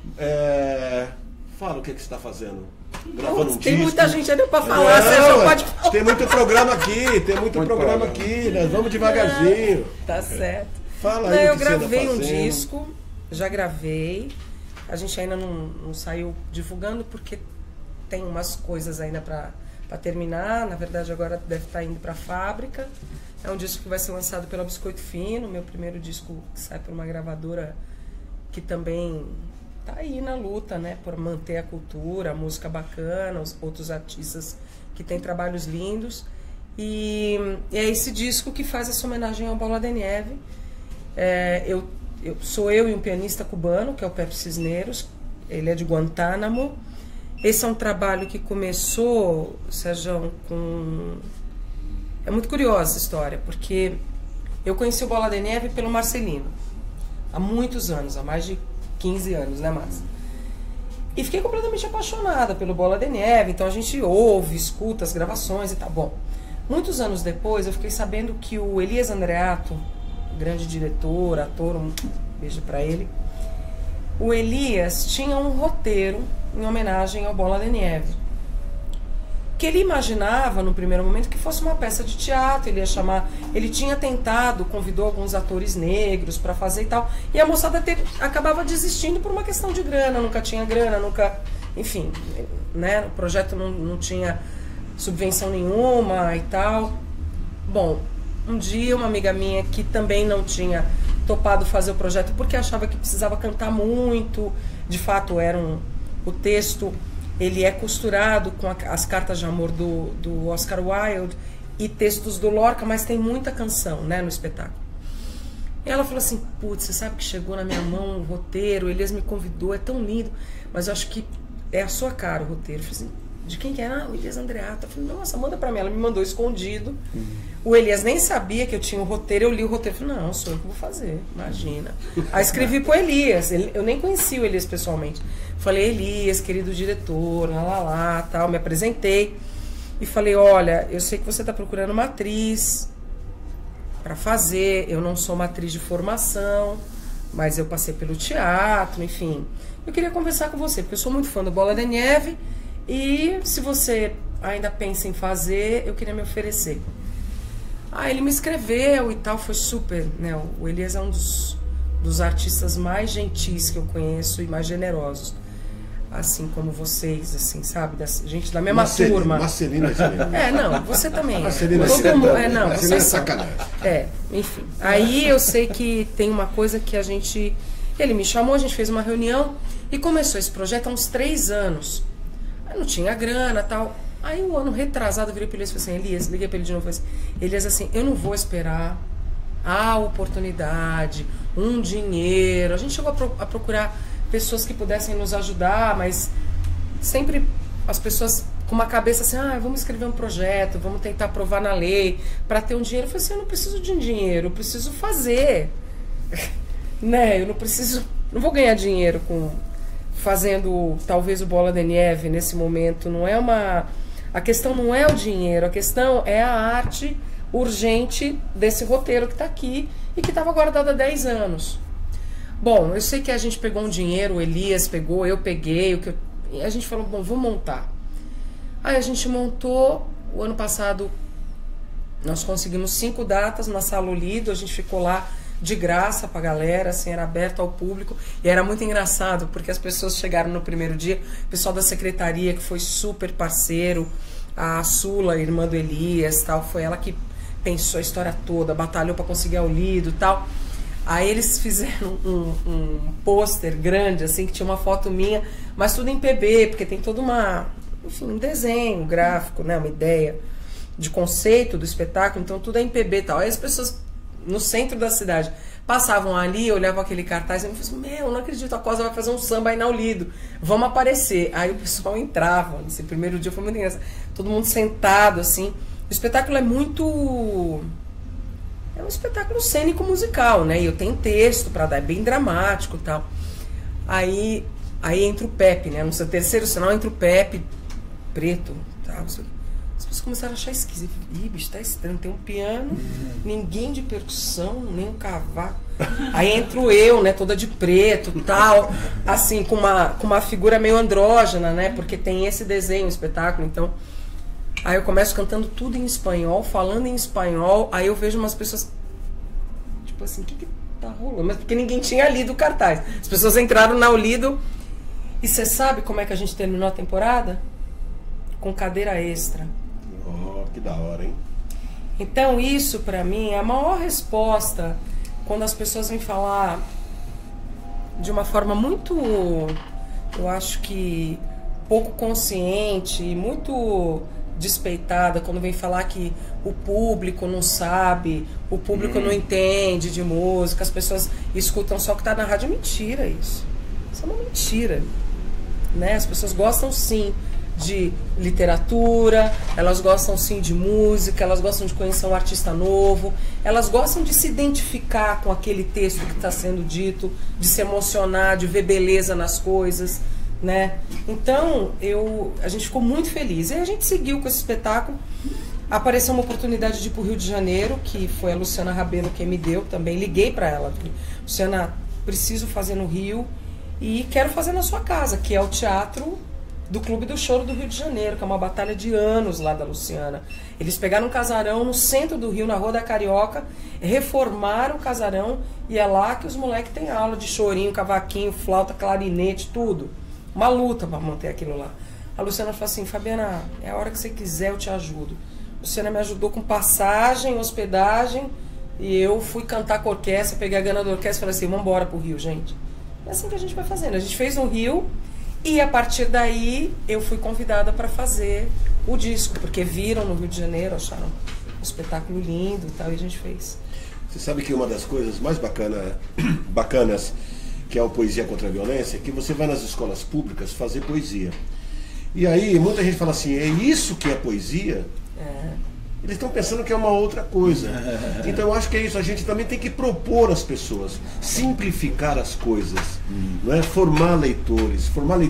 Fala o que você está fazendo. Gravando um Tem disco. muita gente ainda pra falar, você Não, já pode falar. tem muito programa aqui, programa. nós vamos devagarzinho. Tá certo. Fala Não, aí o eu que você anda gravei um fazendo. disco, já gravei. A gente ainda não saiu divulgando porque tem umas coisas ainda pra para terminar. Na verdade, agora deve estar indo para a fábrica. É um disco que vai ser lançado pela Biscoito Fino, meu primeiro disco que sai por uma gravadora que também tá aí na luta, né, por manter a cultura, a música bacana, os outros artistas que têm trabalhos lindos. E é esse disco que faz essa homenagem ao Bola de Neve. Sou eu e um pianista cubano, que é o Pepe Cisneros, ele é de Guantánamo. Esse é um trabalho que começou, Sérgio, com... É muito curiosa essa história, porque eu conheci o Bola de Neve pelo Marcelino, há muitos anos, há mais de 15 anos, né, Márcia? E fiquei completamente apaixonada pelo Bola de Neve, então a gente ouve, escuta as gravações e tá bom. Muitos anos depois, eu fiquei sabendo que o Elias Andreato, grande diretor, ator, um beijo pra ele, o Elias tinha um roteiro em homenagem ao Bola de Neve, que ele imaginava no primeiro momento que fosse uma peça de teatro, ele ia chamar, ele tinha tentado, convidou alguns atores negros para fazer e tal, e a moçada acabava desistindo por uma questão de grana, nunca tinha grana, nunca, enfim, né, o projeto não tinha subvenção nenhuma e tal. Bom, um dia uma amiga minha que também não tinha topado fazer o projeto porque achava que precisava cantar muito, de fato o texto ele é costurado com as cartas de amor do Oscar Wilde e textos do Lorca, mas tem muita canção, né, no espetáculo. E ela falou assim, putz, você sabe que chegou na minha mão o roteiro, o Elias me convidou, é tão lindo, mas eu acho que é a sua cara o roteiro. Eu falei assim, de quem que era? Ah, o Elias Andreato. Eu falei, nossa, manda pra mim. Ela me mandou escondido. O Elias nem sabia que eu tinha o roteiro, eu li o roteiro. Eu falei, não, sou eu que vou fazer, imagina. Aí escrevi pro Elias, eu nem conhecia o Elias pessoalmente. Falei, Elias, querido diretor, tal, me apresentei. E falei, olha, eu sei que você tá procurando uma atriz pra fazer, eu não sou uma atriz de formação, mas eu passei pelo teatro, enfim. Eu queria conversar com você, porque eu sou muito fã do Bola de Neve. E se você ainda pensa em fazer, eu queria me oferecer. Ele me escreveu e tal, foi super, né? O Elias é um dos artistas mais gentis que eu conheço e mais generosos. Assim como vocês, assim, sabe? Gente da mesma turma. Marcelina é não, você também. Marcelina você é sacanagem. Enfim. Aí eu sei que tem uma coisa que a gente... Ele me chamou, a gente fez uma reunião e começou esse projeto há uns 3 anos. Não tinha grana e tal. Aí um ano retrasado eu virei para ele e falei assim, Elias, liguei para ele de novo e falei assim, Elias, assim, eu não vou esperar a oportunidade, um dinheiro. A gente chegou a procurar pessoas que pudessem nos ajudar, mas sempre as pessoas com uma cabeça assim, vamos escrever um projeto, vamos tentar aprovar na lei para ter um dinheiro. Eu falei assim, eu não preciso de um dinheiro, eu preciso fazer. Né? Eu não vou ganhar dinheiro fazendo talvez o Bola de Neve nesse momento. A questão não é o dinheiro, a questão é a arte urgente desse roteiro que está aqui e que estava guardado há 10 anos. Bom, eu sei que a gente pegou um dinheiro, o Elias pegou, eu peguei, e a gente falou, bom, vamos montar. Aí a gente montou, o ano passado nós conseguimos 5 datas na Sala Olido, a gente ficou lá de graça pra galera, assim, era aberto ao público, e era muito engraçado, porque as pessoas chegaram no primeiro dia, o pessoal da secretaria, que foi super parceiro, a Sula, irmã do Elias, tal, foi ela que pensou a história toda, batalhou para conseguir ao lido e tal. Aí eles fizeram um pôster grande, assim, que tinha uma foto minha, mas tudo em PB, porque tem toda um desenho gráfico, né, uma ideia de conceito do espetáculo, então tudo é em PB e tal. Aí as pessoas no centro da cidade passavam ali, olhavam aquele cartaz e me falavam assim, não acredito, a Cosa vai fazer um samba aí na Olido, vamos aparecer. Aí o pessoal entrava, esse primeiro dia foi muito engraçado, todo mundo sentado assim. O espetáculo é um espetáculo cênico musical, né, e eu tenho texto para dar, é bem dramático e tal. Aí entra o Pepe, né, no seu terceiro sinal entra o Pepe preto, tá, as pessoas começaram a achar esquisito. Ih, bicho, tá estranho. Tem um piano, ninguém de percussão, nem um cavaco. Aí entro eu, né, toda de preto e tal, assim, com uma figura meio andrógena, né, porque tem esse desenho, espetáculo, então. Aí eu começo cantando tudo em espanhol, falando em espanhol, aí eu vejo umas pessoas, tipo assim, o que tá rolando? Mas porque ninguém tinha lido o cartaz. As pessoas entraram na Olido, e você sabe como é que a gente terminou a temporada? Com cadeira extra. da hora, hein? Então isso pra mim é a maior resposta quando as pessoas vêm falar de uma forma muito, eu acho que pouco consciente e muito despeitada, quando vem falar que o público não sabe, o público não entende de música, as pessoas escutam só o que tá na rádio. Mentira isso. Isso é uma mentira, né? As pessoas gostam sim de literatura, elas gostam sim de música, elas gostam de conhecer um artista novo, elas gostam de se identificar com aquele texto que está sendo dito, de se emocionar, de ver beleza nas coisas, né? Então a gente ficou muito feliz e a gente seguiu com esse espetáculo. Apareceu uma oportunidade de ir para o Rio de Janeiro, que foi a Luciana Rabelo quem me deu, também liguei para ela, Luciana, preciso fazer no Rio e quero fazer na sua casa, que é o Teatro do Clube do Choro do Rio de Janeiro, que é uma batalha de anos lá da Luciana. Eles pegaram um casarão no centro do Rio, na Rua da Carioca, reformaram o casarão e é lá que os moleques têm aula de chorinho, cavaquinho, flauta, clarinete, tudo. Uma luta para manter aquilo lá. A Luciana falou assim, Fabiana, é a hora que você quiser eu te ajudo. A Luciana me ajudou com passagem, hospedagem, e eu fui cantar com a orquestra, peguei a grana da orquestra e falei assim, vamos embora pro Rio, gente. É assim que a gente vai fazendo. A gente fez no Rio e a partir daí eu fui convidada para fazer o disco, porque viram no Rio de Janeiro, acharam um espetáculo lindo e tal, e a gente fez. Você sabe que uma das coisas mais bacanas que é o Poesia contra a Violência, é que você vai nas escolas públicas fazer poesia. E aí muita gente fala assim, é isso que é poesia? Eles estão pensando que é uma outra coisa. Então eu acho que é isso, a gente também tem que propor às pessoas, simplificar as coisas, não é? Formar leitores,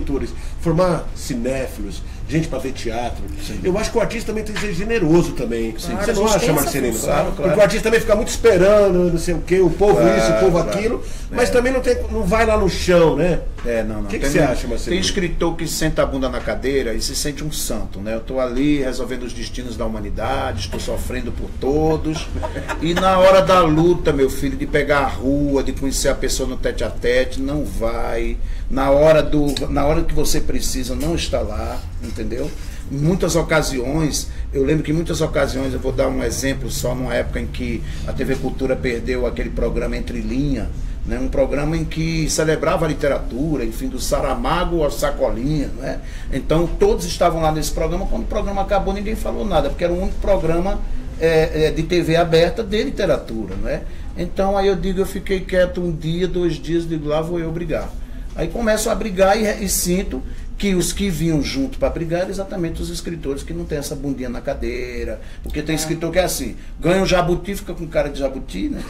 formar cinéfilos, gente para ver teatro. Sim. Eu acho que o artista também tem que ser generoso também. Claro, você não acha, Marcelino? Claro. Porque o artista também fica muito esperando, não sei o quê, o povo isso, o povo aquilo, mas também não vai lá no chão, né? Não. O que você acha, Marcelino? Tem escritor que senta a bunda na cadeira e se sente um santo, né? Eu estou ali resolvendo os destinos da humanidade, estou sofrendo por todos. E na hora da luta, meu filho, de pegar a rua, de conhecer a pessoa no tete a tete, não vai. Na hora que você precisa, não está lá, entendeu? Em muitas ocasiões, eu lembro que em muitas ocasiões, eu vou dar um exemplo só, numa época em que a TV Cultura perdeu aquele programa Entre Linha, né? Um programa em que celebrava a literatura, enfim, do Saramago ao Sacolinha, né? Então todos estavam lá nesse programa. Quando o programa acabou, ninguém falou nada, porque era o único programa de TV aberta de literatura, né? Então aí eu fiquei quieto um dia, 2 dias, digo, lá vou eu brigar. Aí começo a brigar e sinto que os que vinham junto para brigar eram exatamente os escritores que não tem essa bundinha na cadeira. Porque tem escritor que é assim, ganha um jabuti, fica com cara de jabuti, né?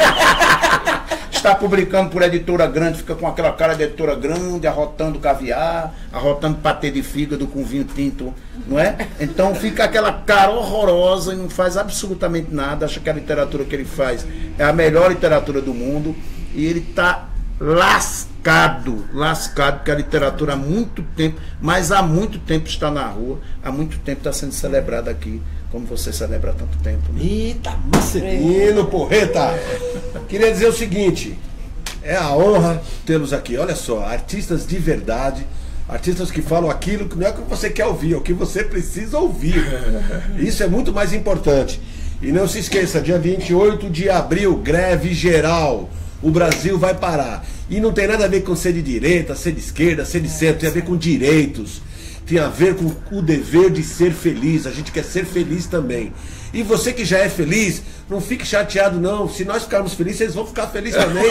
Está publicando por editora grande, fica com aquela cara de editora grande, arrotando caviar, arrotando patê de fígado com vinho tinto, não é? Então fica aquela cara horrorosa e não faz absolutamente nada, acha que a literatura que ele faz é a melhor literatura do mundo e ele está lascado, porque a literatura há muito tempo, mas há muito tempo está na rua, há muito tempo está sendo celebrada aqui, como você celebra há tanto tempo. Né? Eita, Marcelino, porreta! Queria dizer o seguinte, é a honra tê-los aqui, olha só, artistas de verdade, artistas que falam aquilo que não é o que você quer ouvir, é o que você precisa ouvir. Isso é muito mais importante. E não se esqueça, dia 28 de abril, greve geral. O Brasil vai parar. E não tem nada a ver com ser de direita, ser de esquerda, ser de centro. Tem a ver com direitos. Tem a ver com o dever de ser feliz. A gente quer ser feliz também. E você que já é feliz, não fique chateado não. Se nós ficarmos felizes, vocês vão ficar felizes também.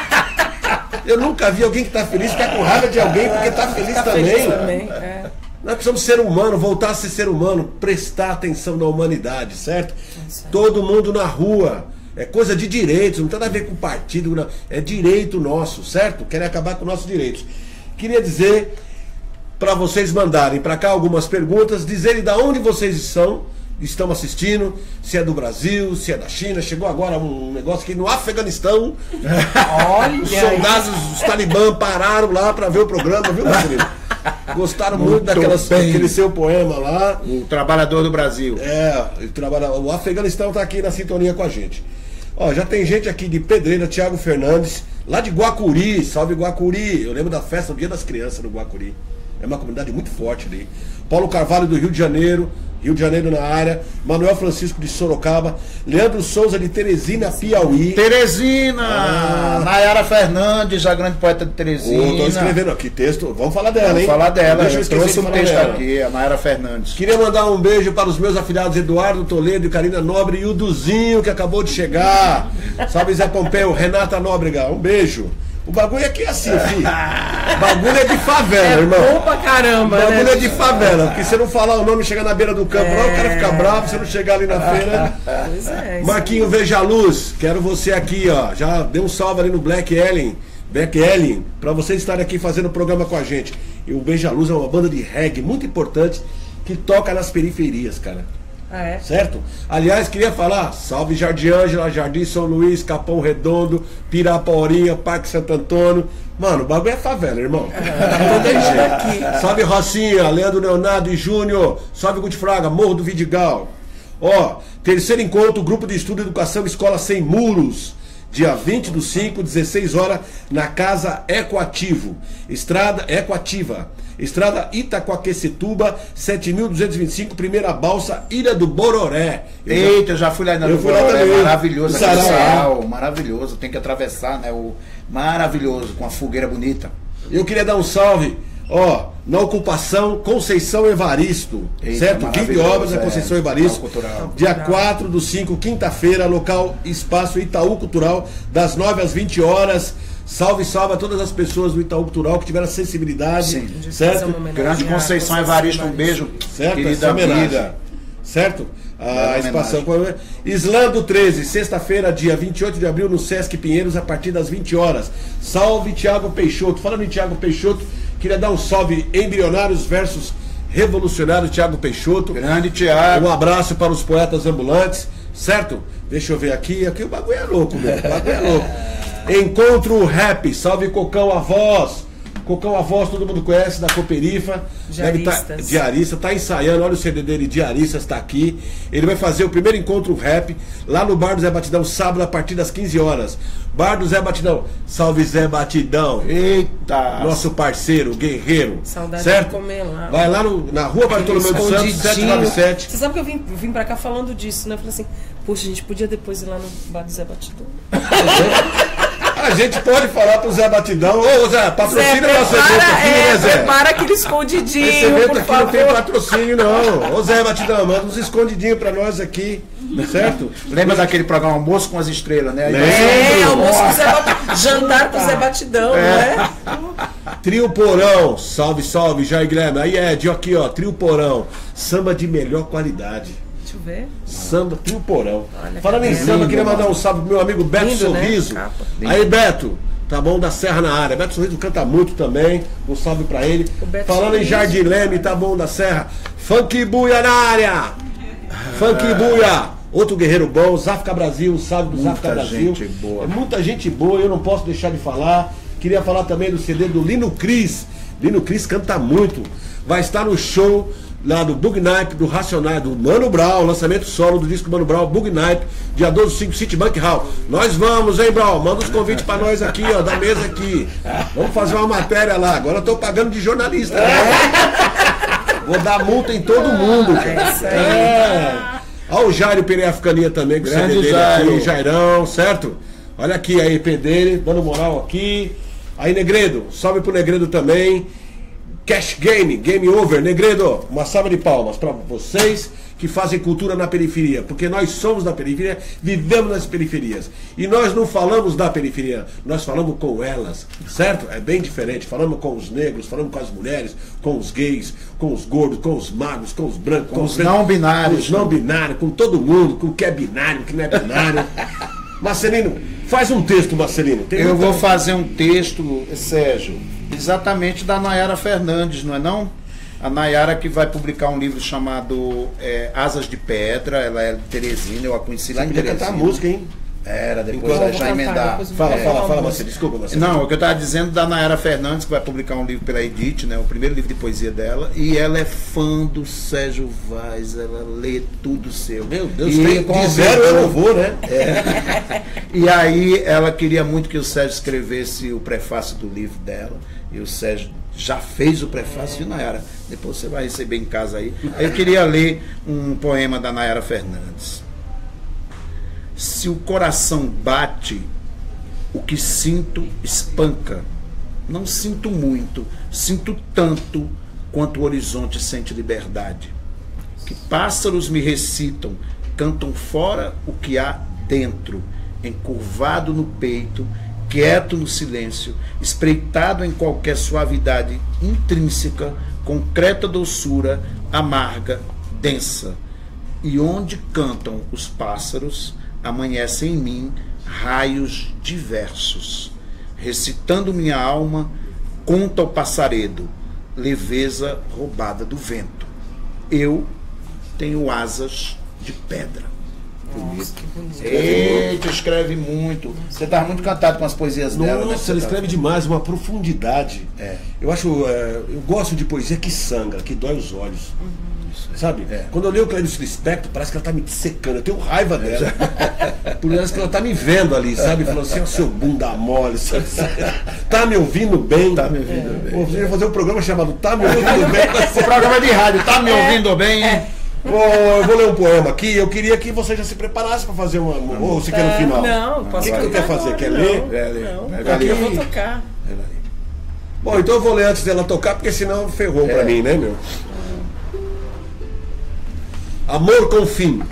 Eu nunca vi alguém que está feliz ficar com raiva de alguém porque está feliz também. Nós precisamos ser humano, voltar a ser ser humano, prestar atenção na humanidade, certo? Todo mundo na rua. É coisa de direitos, não tem nada a ver com partido, não. É direito nosso, certo? Querem acabar com nossos direitos. Queria dizer para vocês mandarem para cá algumas perguntas, dizerem de onde vocês estão assistindo, se é do Brasil, se é da China. Chegou agora um negócio aqui no Afeganistão. Olha, os soldados, os talibã pararam lá para ver o programa, viu, Marcelino? Gostaram muito daquele seu poema lá. O Trabalhador do Brasil. O Afeganistão está aqui na sintonia com a gente. Ó, já tem gente aqui de Pedreira, Thiago Fernandes, lá de Guacuri, salve Guacuri. Eu lembro da festa do Dia das Crianças no Guacuri. É uma comunidade muito forte ali. Paulo Carvalho do Rio de Janeiro na área, Manuel Francisco de Sorocaba, Leandro Souza de Teresina, Piauí. Teresina! Nayara Fernandes, a grande poeta de Teresina. Estou escrevendo aqui texto, vamos falar dela, hein? Vamos falar dela, Deixa eu trouxe um texto dela aqui, a Nayara Fernandes. Queria mandar um beijo para os meus afilhados Eduardo Toledo e Karina Nobre e o Duzinho, que acabou de chegar. Salve Zé Pompeu, Renata Nóbrega, um beijo. O bagulho aqui é assim, filho. O bagulho é de favela, irmão. É bom pra caramba, O bagulho né? é de favela, porque se não falar o nome, chegar na beira do campo, lá o cara fica bravo, se não chegar ali na feira. Pois é. Marquinho, veja a luz, quero você aqui, ó. Já deu um salve ali no Black Alien, pra vocês estarem aqui fazendo o programa com a gente. E o Beija a Luz é uma banda de reggae muito importante que toca nas periferias, cara. Ah, é? Certo? Aliás, queria falar, salve Jardim Ângela, Jardim São Luís, Capão Redondo, Piraporinha, Parque Santo Antônio. Mano, o bagulho é favela, irmão. Não tem jeito. Salve Rocinha, Leandro Leonardo e Júnior. Salve Guti Fraga, Morro do Vidigal. Ó, terceiro encontro, Grupo de Estudo e Educação Escola Sem Muros. Dia 20/5, 16 horas, na Casa Ecoativo. Estrada Ecoativa. Estrada Itacoaquecetuba, 7.225, primeira balsa, Ilha do Bororé. Eita, eu já fui lá na Eu fui lá também. Maravilhoso, Sarau, aquele sarau, maravilhoso. Tem que atravessar, né? O maravilhoso, com a fogueira bonita. Eu queria dar um salve, ó, na ocupação Conceição Evaristo, Eita, certo? 20 obras da Conceição Evaristo. Cultural. Dia 4/5, quinta-feira, local Espaço Itaú Cultural, das 9 às 20 horas. Salve, salve a todas as pessoas do Itaú Cultural que tiveram sensibilidade, Sim. certo? Grande Conceição Evaristo, um beijo, Certo? querida Essa homenagem. amiga. Certo? A Bela expansão. Islando 13, sexta-feira, dia 28 de abril, no Sesc Pinheiros, a partir das 20 horas. Salve, Thiago Peixoto. Falando em Thiago Peixoto, queria dar um salve Embrionários versus Revolucionário Thiago Peixoto. Grande Thiago. Um abraço para os poetas ambulantes, certo? Deixa eu ver aqui. Aqui o bagulho é louco, meu. O bagulho é louco. Encontro Rap. Salve, Cocão, a voz. Cocão, a voz, todo mundo conhece, da Cooperifa. Diaristas. Diarista, tá ensaiando, olha o CD dele, Diaristas, tá aqui. Ele vai fazer o primeiro encontro rap lá no Bar do Zé Batidão, sábado, a partir das 15 horas. Bar do Zé Batidão. Salve, Zé Batidão. Eita! Nosso parceiro, guerreiro. Saudade certo? de comer lá. Vai lá na Rua Bartolomeu dos Santos, 797. Você sabe que eu vim pra cá falando disso, né? Eu falei assim, poxa, a gente podia depois ir lá no Bar do Zé Batidão. A gente pode falar pro Zé Batidão. Ô, Zé, patrocina Zé, nosso evento aqui, né, Zé? prepara aquele Esse escondidinho, evento por aqui favor. não tem patrocínio, não. Ô, Zé Batidão, manda uns escondidinhos pra nós aqui, certo? Lembra daquele programa Almoço com as Estrelas, né? Almoço com o Zé Batidão. Jantar com o Zé Batidão, não é? Trio Porão, salve, salve, Jair Guilherme. Aí, Ed, aqui, ó, Trio Porão. Samba de melhor qualidade. Deixa eu ver. Samba, Trio Porão. Olha, Falando em lindo, samba, queria mano. mandar um salve pro meu amigo Beto Lindo, né? Sorriso. Capa. Aí, Beto, tá bom, da Serra na área. Beto Sorriso canta muito também. Um salve pra ele. O Beto Falando em Sorriso. Jardim Leme, tá bom, da Serra. Funk Buia na área. Funk Buia. Outro guerreiro bom, Zafka Brasil, salve do Zafka Brasil. gente boa. É muita gente boa, eu não posso deixar de falar. Queria falar também do CD do Lino Cris. Lino Cris canta muito. Vai estar no show lá do Bug Night, do Racionais, do Mano Brown, lançamento solo do disco Mano Brown, Bug Night, dia 12/5, Citibank Hall. Nós vamos, hein, Brown? Manda os convites pra nós aqui, ó, da mesa aqui. Vamos fazer uma matéria lá. Agora eu tô pagando de jornalista, né? Vou dar multa em todo mundo, cara. É isso aí. Olha o Jairo Pereira Africaninha também, com o Grande CD dele Jairo. aqui, Jairão, certo? Olha aqui a EP dele, dando moral aqui. Aí, Negredo, salve pro Negredo também. Cash Game, Game Over. Negredo, uma salva de palmas para vocês que fazem cultura na periferia, porque nós somos da periferia, vivemos nas periferias. E nós não falamos da periferia, nós falamos com elas, certo? É bem diferente. Falamos com os negros, falamos com as mulheres, com os gays, com os gordos, com os magros, com os brancos, Com os pretos, não binários. com os não binários, com todo mundo, com o que é binário, o que não é binário. Marcelino, faz um texto, Marcelino. Tem Eu muita- vou fazer um texto, Sérgio, exatamente da Nayara Fernandes, não é não? A Nayara que vai publicar um livro chamado Asas de Pedra, ela é de Teresina, eu a conheci lá em Podia Teresina. cantar música, hein? Era, depois Enquanto- já emendar. Fala, você. Desculpa, você. Não, o que eu estava dizendo da Nayara Fernandes, que vai publicar um livro pela Edith, né? O primeiro livro de poesia dela. E ela é fã do Sérgio Vaz, ela lê tudo seu. Meu Deus, e de zero eu não vou, né? E aí ela queria muito que o Sérgio escrevesse o prefácio do livro dela. E o Sérgio já fez o prefácio, Nayara? Depois você vai receber em casa aí. Eu queria ler um poema da Nayara Fernandes. Se o coração bate, o que sinto espanca. Não sinto muito, sinto tanto quanto o horizonte sente liberdade. Que pássaros me recitam, cantam fora o que há dentro, encurvado no peito, quieto no silêncio, espreitado em qualquer suavidade intrínseca, concreta doçura, amarga, densa. E onde cantam os pássaros, amanhecem em mim raios diversos. Recitando minha alma, conta o passaredo, leveza roubada do vento. Eu tenho asas de pedra. Nossa, que bonito. Eita, escreve muito. Você estava muito encantado com as poesias dela, né? Nossa, ela escreve demais, uma profundidade. É. Eu acho, eu gosto de poesia que sangra, que dói os olhos. Sabe? Quando eu leio o Clarice Lispector, parece que ela tá me secando. Eu tenho raiva dela. Parece que ela tá me vendo ali, sabe? Falando assim, ó, seu bunda mole, sabe? Tá me ouvindo bem? Tá me ouvindo bem. Você vai fazer um programa chamado Tá me ouvindo bem? O programa de rádio, tá me ouvindo bem? Eu vou ler um poema aqui. Eu queria que você já se preparasse para fazer uma. Ou você quer no final? Não, O posso que tu tocar quer fazer? agora, Quer não. ler? Não, Vai aqui ler. eu vou tocar. Bom, então eu vou ler antes dela tocar, porque senão ferrou pra mim, né, meu? Amor com fim.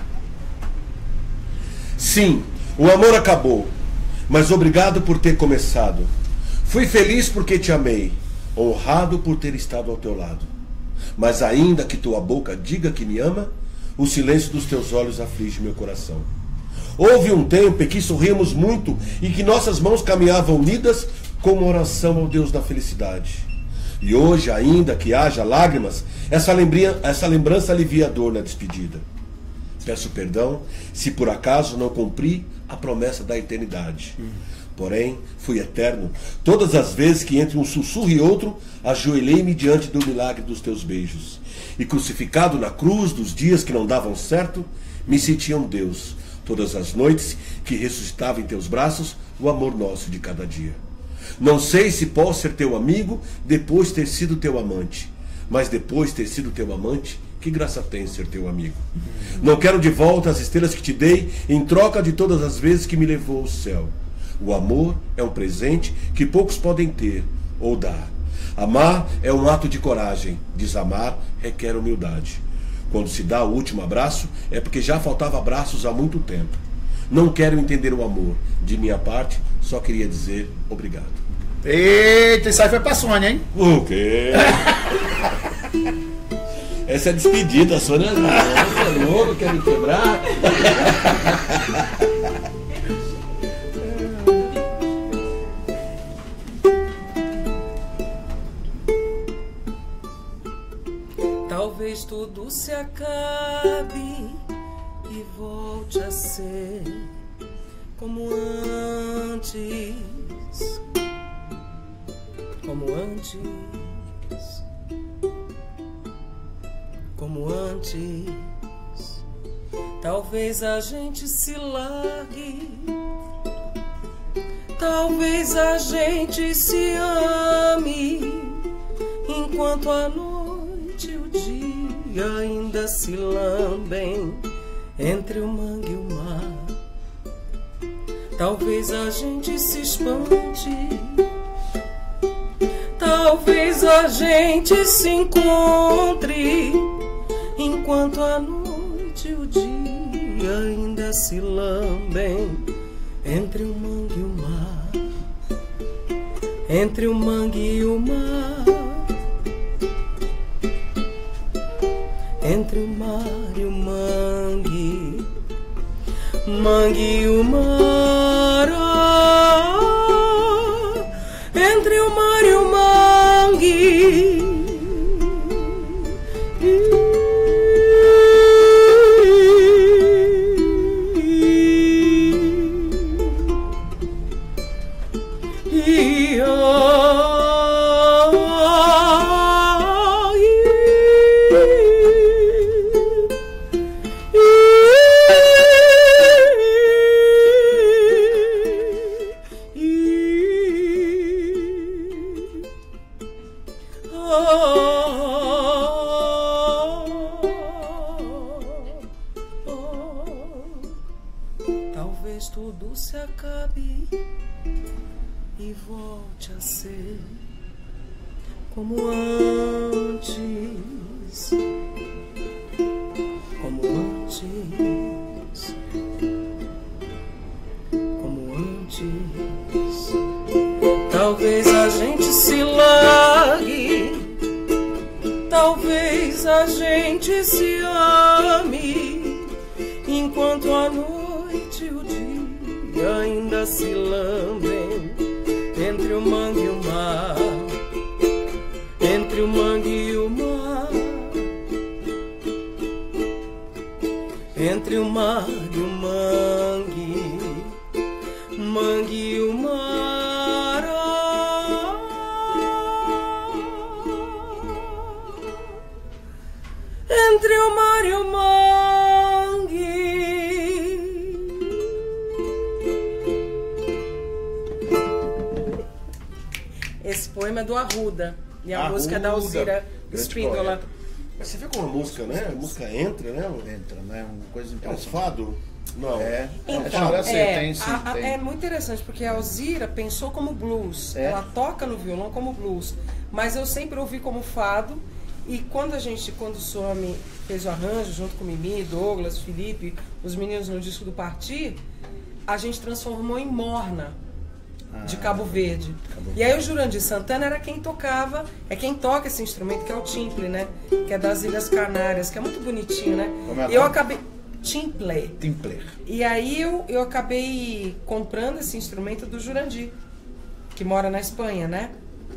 Sim, o amor acabou, mas obrigado por ter começado. Fui feliz porque te amei, honrado por ter estado ao teu lado. Mas ainda que tua boca diga que me ama, o silêncio dos teus olhos aflige meu coração. Houve um tempo em que sorríamos muito e que nossas mãos caminhavam unidas como oração ao Deus da felicidade. E hoje, ainda que haja lágrimas, essa lembrança alivia a dor na despedida. Peço perdão se por acaso não cumpri a promessa da eternidade. Porém, fui eterno todas as vezes que entre um sussurro e outro, ajoelhei-me diante do milagre dos teus beijos. E crucificado na cruz dos dias que não davam certo, me sentia um Deus. Todas as noites que ressuscitava em teus braços o amor nosso de cada dia. Não sei se posso ser teu amigo depois de ter sido teu amante. Mas depois de ter sido teu amante, que graça tem ser teu amigo? Não quero de volta as estrelas que te dei em troca de todas as vezes que me levou ao céu. O amor é um presente que poucos podem ter ou dar. Amar é um ato de coragem. Desamar requer humildade. Quando se dá o último abraço, é porque já faltava abraços há muito tempo. Não quero entender o amor. De minha parte, só queria dizer obrigado. Eita, isso aí foi pra Sônia, hein? O quê? Essa é a despedida, a Sônia. Você é louco, quer me quebrar? Talvez tudo se acabe e volte a ser como antes, como antes, como antes. Talvez a gente se largue, talvez a gente se ame, enquanto a noite e o dia ainda se lambem entre o mangue e o mar. Talvez a gente se espante, talvez a gente se encontre, enquanto a noite e o dia ainda se lambem entre o mangue e o mar, entre o mangue e o mar, entre o mar e o mangue, mangue e o mar, entre o mar e o mangue. Talvez tudo se acabe e volte a ser como antes, como antes, como antes. Talvez a gente se largue, talvez a gente se ame, enquanto a noite e o dia ainda se lambem entre o mangue e o mar, entre o mangue e o mar, entre o mar e o mangue, mangue e o mar. Entre o mar e o mangue. Esse poema é do Arruda e a música é da Alzira Espíndola. Mas você vê como a música, né? A música entra, né? Entra, né? Uma coisa É um impressionante. fado? Não. Então, tem sim, tem. é muito interessante porque a Alzira pensou como blues, ela toca no violão como blues, mas eu sempre ouvi como fado. E quando o Some fez o arranjo junto com Mimi, Douglas, Felipe, os meninos no disco do Partir, a gente transformou em morna de Cabo Verde. E aí o Jurandir Santana era quem tocava, é quem toca esse instrumento que é o timple, né? Que é das Ilhas Canárias, que é muito bonitinho, né? E eu acabei timple. E aí eu acabei comprando esse instrumento do Jurandir, que mora na Espanha, né?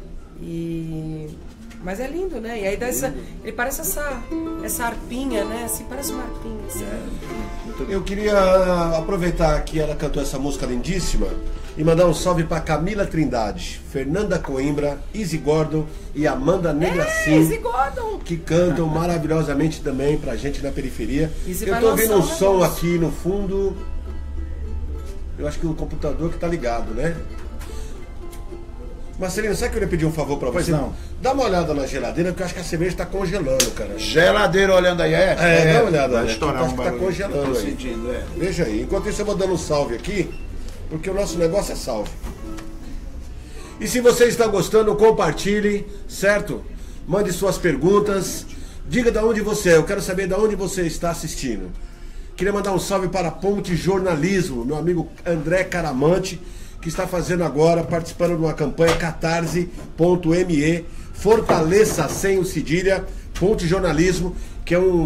Mas é lindo, né? E aí dá ele parece essa arpinha, né? Assim, parece uma arpinha. Assim. Eu queria aproveitar que ela cantou essa música lindíssima e mandar um salve para Camila Trindade, Fernanda Coimbra, Izzy Gordon e Amanda Negracin, Izzy Gordon, que cantam maravilhosamente também pra gente na periferia. Izzy Eu tô ouvindo um som aqui no fundo. Eu acho que o computador que tá ligado, né? Marcelino, sabe que eu ia pedir um favor pra você? Pois não. Dá uma olhada na geladeira, porque eu acho que a cerveja tá congelando, cara. Geladeira olhando aí, dá uma olhada. Vai Né? estourar Acho que tá barulho. congelando Tô aí. sentindo, Veja aí. Enquanto isso eu vou dando um salve aqui, porque o nosso negócio é salve. E se você está gostando, compartilhe, certo? Mande suas perguntas. Diga de onde você é. Eu quero saber de onde você está assistindo. Queria mandar um salve para a Ponte Jornalismo, meu amigo André Caramante, que está fazendo agora, participando de uma campanha catarse.me, fortaleça sem o cedilha, Ponte Jornalismo, que é um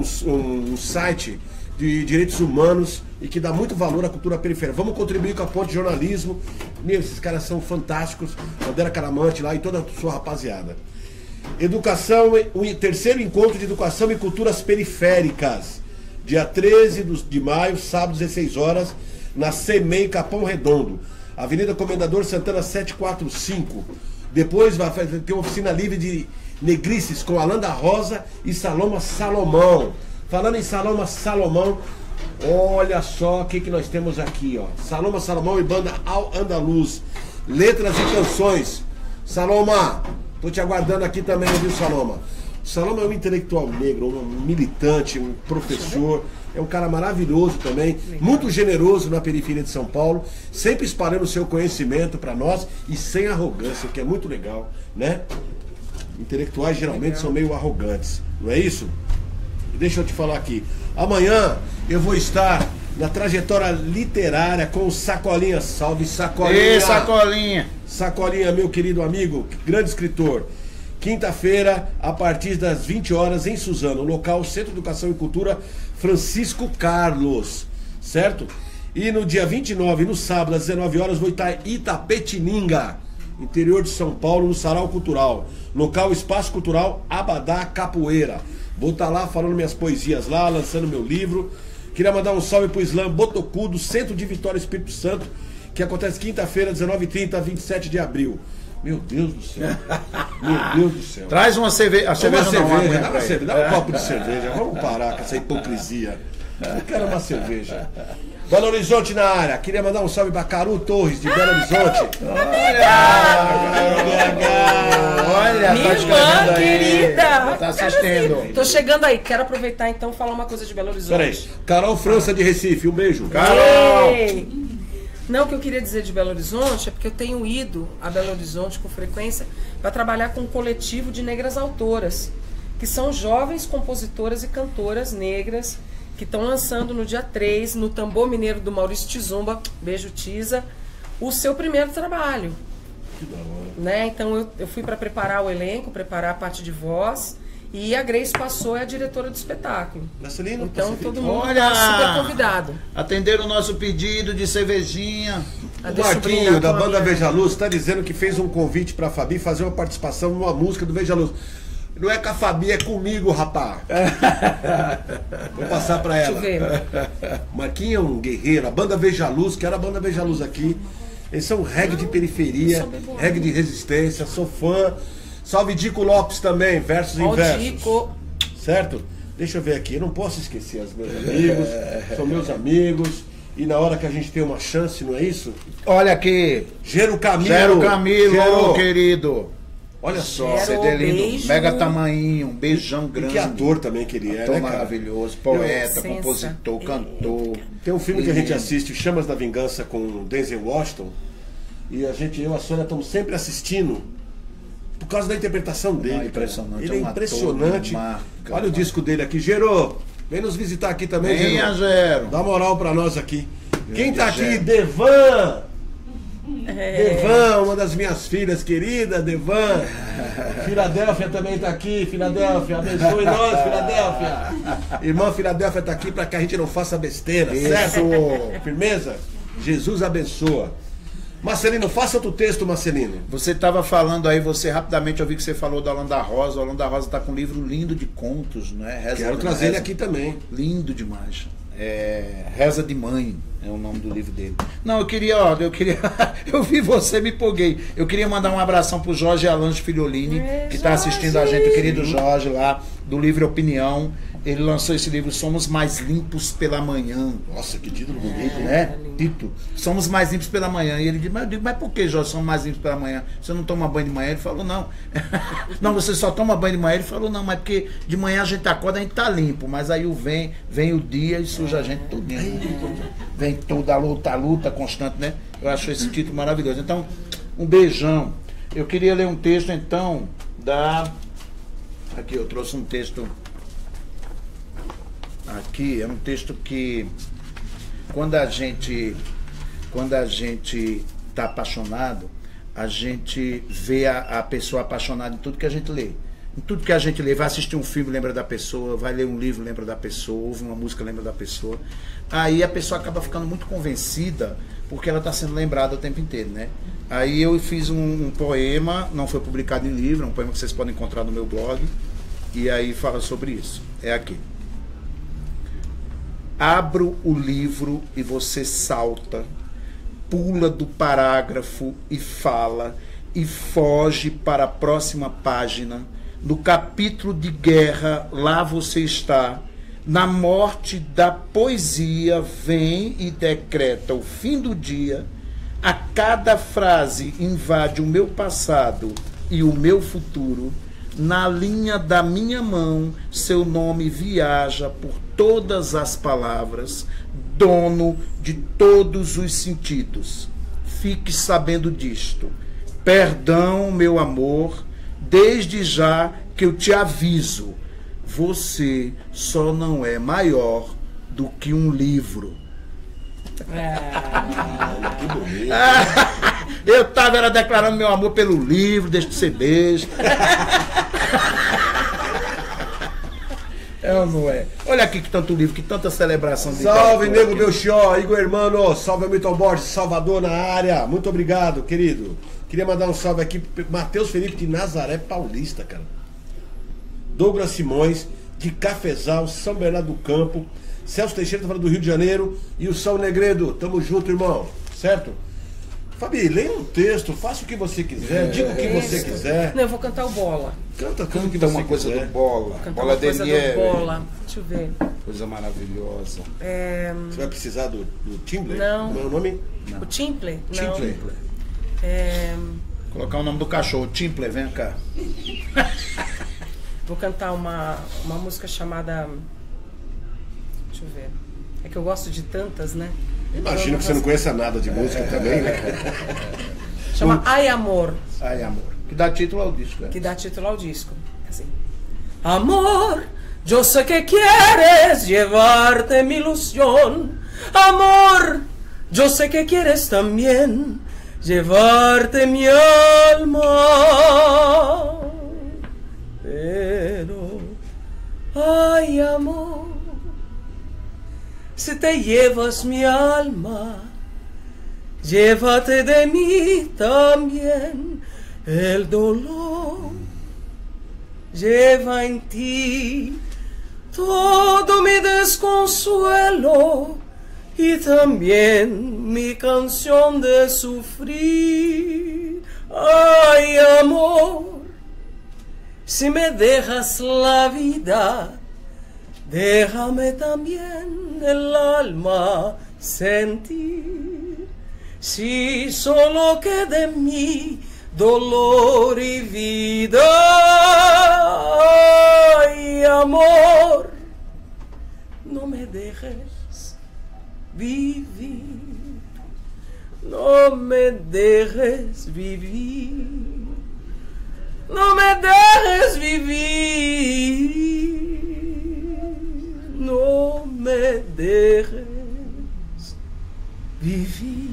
site de direitos humanos e que dá muito valor à cultura periférica. Vamos contribuir com a Ponte Jornalismo. Meu, esses caras são fantásticos. André Caramante lá e toda a sua rapaziada. Educação, o terceiro encontro de educação e culturas periféricas. Dia 13 de maio, sábado, 16 horas, na CEMEI Capão Redondo. Avenida Comendador Santana 745. Depois vai ter uma oficina livre de negrices com Alanda Rosa e Saloma Salomão. Falando em Saloma Salomão, olha só o que nós temos aqui, ó. Saloma Salomão e banda Al Andaluz. Letras e canções. Saloma, tô te aguardando aqui também, viu, Saloma? Saloma é um intelectual negro, um militante, um professor, é um cara maravilhoso também, muito generoso na periferia de São Paulo, sempre espalhando o seu conhecimento para nós e sem arrogância, que é muito legal, né? Intelectuais geralmente são meio arrogantes, não é isso? Deixa eu te falar aqui, amanhã eu vou estar na trajetória literária com o Sacolinha. Salve, Sacolinha! Ei, Sacolinha! Sacolinha, meu querido amigo, grande escritor. Quinta-feira, a partir das 20 horas, em Suzano, local Centro de Educação e Cultura Francisco Carlos, certo? E no dia 29, no sábado, às 19 horas, vou estar em Itapetininga, interior de São Paulo, no Sarau Cultural, local Espaço Cultural Abadá Capoeira. Vou estar lá falando minhas poesias lá, lançando meu livro. Queria mandar um salve pro Islã Botocudo, Centro de Vitória Espírito Santo, que acontece quinta-feira, 19h30, 27 de abril. Meu Deus do céu. Meu Deus do céu. Traz uma cerveja. Dá um copo de cerveja. Vamos parar com essa hipocrisia. Eu quero uma cerveja. Belo Horizonte na área. Queria mandar um salve pra Caru Torres, de Belo Horizonte. Olha, Minha tá irmã querida. Tá assistindo. Tô chegando aí. Quero aproveitar então e falar uma coisa de Belo Horizonte. Peraí. Carol França de Recife, um beijo. Carol! Ei! Não, o que eu queria dizer de Belo Horizonte é porque eu tenho ido a Belo Horizonte com frequência para trabalhar com um coletivo de negras autoras, que são jovens compositoras e cantoras negras que estão lançando no dia 3, no Tambor Mineiro do Maurício Tizumba, beijo Tiza, o seu primeiro trabalho. Que da hora. Né? Então eu fui para preparar o elenco, preparar a parte de voz, e a Grace Passou é a diretora do espetáculo. Marcelino, Então todo mundo Olha! tá super convidado. Atenderam o nosso pedido de cervejinha. O Marquinho, da banda Veja Luz, está dizendo que fez um convite pra Fabi fazer uma participação numa música do Veja Luz. Não é com a Fabi, é comigo, rapaz. Vou passar pra ela. Deixa eu ver. Marquinho é um guerreiro. A banda Veja Luz, que era a banda Veja Luz aqui. Eles são reggae de periferia, reggae de resistência. Sou fã. Salve Dico Lopes também, versos em versos. Dico. Certo? Deixa eu ver aqui. Eu não posso esquecer os meus amigos. São meus amigos. E na hora que a gente tem uma chance, não é isso? Olha aqui. Gero Camilo. Gero Camilo, Gero. querido. Olha só. Gero, CD lindo, beijo. mega tamanhinho, um beijão E grande. que ator também que ele é, Ator né, cara? maravilhoso, poeta, Licença. compositor, cantor. Tem um filme que a gente assiste, Chamas da Vingança, com Denzel Washington. E eu e a Sônia estamos sempre assistindo por causa da interpretação dele. É impressionante, Ele é é um impressionante. ator, marca, Olha o disco dele aqui. Gero, vem nos visitar aqui também, Venha, Gero. Gero. Dá moral pra nós aqui. Quem tá aqui? Gero. Devan! Devan, uma das minhas filhas queridas, Devan. Filadélfia também tá aqui. Filadélfia, abençoe nós, Filadélfia. Irmã Filadélfia tá aqui pra que a gente não faça besteira, certo? Firmeza? Jesus abençoa. Marcelino, faça outro texto, Marcelino. Você estava falando aí, rapidamente eu vi que você falou da Holanda Rosa. A Holanda Rosa está com um livro lindo de contos, né? Quero trazer ele aqui também. Lindo demais. Reza de Mãe é o nome do livro dele. Não, eu queria, eu vi você, me empolguei. Eu queria mandar um abração pro Jorge Alange Filiolini, que está assistindo a gente, o querido Jorge lá, do livro Opinião. Ele lançou esse livro, Somos Mais Limpos pela Manhã. Nossa, que título bonito, Né? Tito, somos mais limpos pela manhã. E ele disse, mas por que, Jorge, somos mais limpos pela manhã? Você não toma banho de manhã? Ele falou, não. Não, você só toma banho de manhã? Ele falou, não, mas porque de manhã a gente acorda, a gente tá limpo. Mas aí vem o dia e suja a gente tudinho. Vem toda a luta constante, né? Eu acho esse título maravilhoso. Então, um beijão. Eu queria ler um texto, então, Aqui, eu trouxe um texto... Aqui é um texto que quando a gente está apaixonado, a gente vê a pessoa apaixonada em tudo que a gente lê. Em tudo que a gente lê, vai assistir um filme, lembra da pessoa, vai ler um livro, lembra da pessoa, ouve uma música, lembra da pessoa. Aí a pessoa acaba ficando muito convencida porque ela está sendo lembrada o tempo inteiro, né? Aí eu fiz um poema, não foi publicado em livro, é um poema que vocês podem encontrar no meu blog, e aí fala sobre isso. É aqui. Abro o livro e você salta, pula do parágrafo e fala, e foge para a próxima página. No capítulo de guerra, lá você está. Na morte da poesia, vem e decreta o fim do dia. A cada frase invade o meu passado e o meu futuro. Na linha da minha mão, seu nome viaja por todas as palavras, dono de todos os sentidos. Fique sabendo disto. Perdão, meu amor, desde já que eu te aviso, você só não é maior do que um livro. Que bonito. Eu estava declarando meu amor pelo livro, deixa de ser beijo. É ou não é? Olha aqui que tanto livro, que tanta celebração. Salve, nego Belchior, Igor Hermano, salve Milton Borges, Salvador na área. Muito obrigado, querido. Queria mandar um salve aqui pro Matheus Felipe de Nazaré Paulista, cara. Douglas Simões, de Cafezal, São Bernardo do Campo. Celso Teixeira, tá falando do Rio de Janeiro. E o São Negredo, tamo junto, irmão. Certo? Fabi, leia um texto, faça o que você quiser, diga o que você quiser. Não, eu vou cantar o Bola. Canta o que Canta você uma coisa quiser. do Bola. Cantar Bola uma coisa Denier. do Bola. Deixa eu ver. Coisa maravilhosa. Você vai precisar do timbre? Não. Meu nome? O Timple? Não. Timple. Colocar o nome do cachorro, Timple, vem cá. Vou cantar uma música chamada... Deixa eu ver. É que eu gosto de tantas, né? Imagino que você não conheça nada de música também, né? Chama Ai Amor, Ai, amor. Que dá título ao disco. que dá título ao disco. Assim. Amor, yo sé que quieres llevarte mi ilusión. Amor, yo sé que quieres también llevarte mi alma. Pero, ay amor, si te llevas mi alma, llévate de mí también el dolor. Lleva en ti todo mi desconsuelo y también mi canción de sufrir. Ay, amor, si me dejas la vida, déjame también el alma sentir. Si solo queda en mí dolor y vida, ay amor, no me dejes vivir, no me dejes vivir, no me dejes vivir, no me dejes vivir.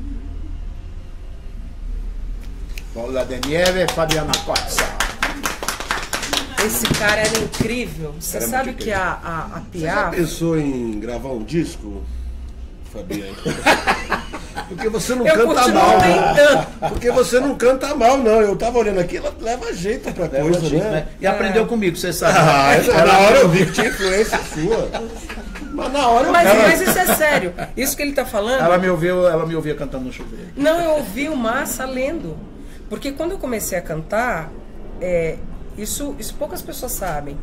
Bola de Nieve, Fabiana Costa. Esse cara era incrível. Você Era sabe muito que incrível. a Você já Piaf... pensou em gravar um disco, Fabiana? Porque você não Eu canta continuo mal, né? tentando. Porque você não canta mal, não. Eu tava olhando aqui, ela leva jeito pra Leva coisa, jeito, né? E aprendeu comigo, você sabe. Na hora eu vi que tinha influência sua. Mas na hora eu Mas isso é sério. Isso que ele tá falando... Ela me ouvia cantando no chuveiro. Não, eu ouvi o Massa lendo. Porque quando eu comecei a cantar, isso poucas pessoas sabem.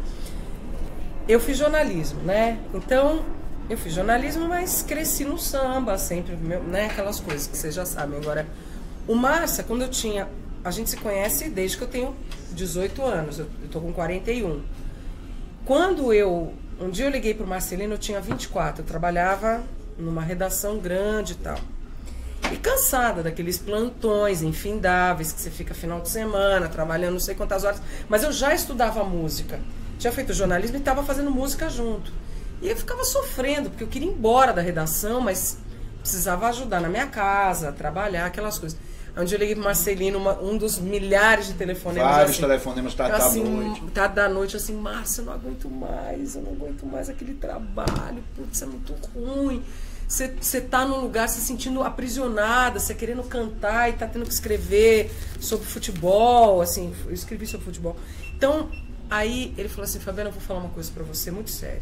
Eu fiz jornalismo, né? Então, eu fiz jornalismo, mas cresci no samba, sempre, né? Aquelas coisas que vocês já sabem. Agora, o Massa, quando eu tinha... A gente se conhece desde que eu tenho 18 anos. Eu tô com 41. Quando um dia eu liguei pro Marcelino, eu tinha 24. Eu trabalhava numa redação grande e tal. E cansada daqueles plantões infindáveis que você fica final de semana, trabalhando não sei quantas horas. Mas eu já estudava música. Tinha feito jornalismo e estava fazendo música junto. E eu ficava sofrendo, porque eu queria ir embora da redação, mas precisava ajudar na minha casa, trabalhar, aquelas coisas. Aí um dia eu liguei pro Marcelino, um dos milhares de telefonemas. Vários assim, telefonemas tarde da assim, noite. tarde da noite, assim, Márcio, eu não aguento mais aquele trabalho, putz, é muito ruim. Você tá num lugar se sentindo aprisionada, você querendo cantar e tá tendo que escrever sobre futebol, assim, eu escrevi sobre futebol. Então, aí ele falou assim, Fabiana, eu vou falar uma coisa pra você muito séria.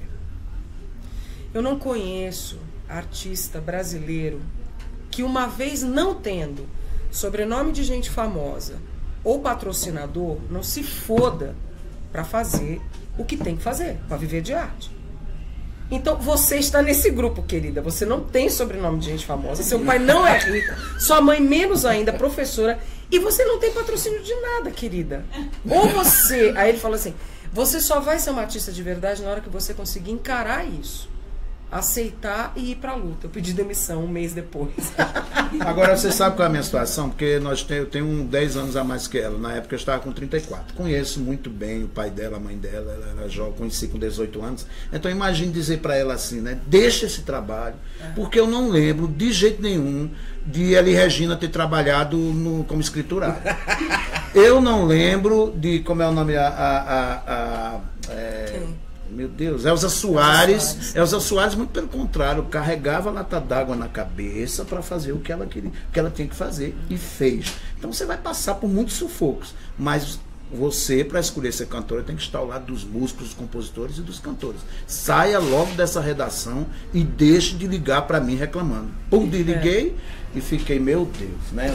Eu não conheço artista brasileiro que uma vez não tendo sobrenome de gente famosa ou patrocinador, não se foda pra fazer o que tem que fazer, pra viver de arte. Então você está nesse grupo, querida. Você não tem sobrenome de gente famosa. Seu pai não é rico. Sua mãe menos ainda, professora. E você não tem patrocínio de nada, querida. Ou você... Aí ele falou assim, você só vai ser uma artista de verdade na hora que você conseguir encarar isso. Aceitar e ir pra luta. Eu pedi demissão um mês depois. Agora você sabe qual é a minha situação? Porque eu tenho 10 anos a mais que ela. Na época eu estava com 34. Conheço muito bem o pai dela, a mãe dela. Ela era jovem, conheci com 18 anos. Então imagine dizer para ela assim, né? Deixa esse trabalho, porque eu não lembro de jeito nenhum de Elis Regina ter trabalhado como escriturária. Eu não lembro de, como é o nome, meu Deus, Elza Soares. Elza Soares, muito pelo contrário, carregava lata d'água na cabeça para fazer o que ela queria, o que ela tinha que fazer, e fez. Então você vai passar por muitos sufocos, mas você, para escolher ser cantora, tem que estar ao lado dos músicos, dos compositores e dos cantores. Saia logo dessa redação e deixe de ligar para mim reclamando. Pum, desliguei, e fiquei, meu Deus, né?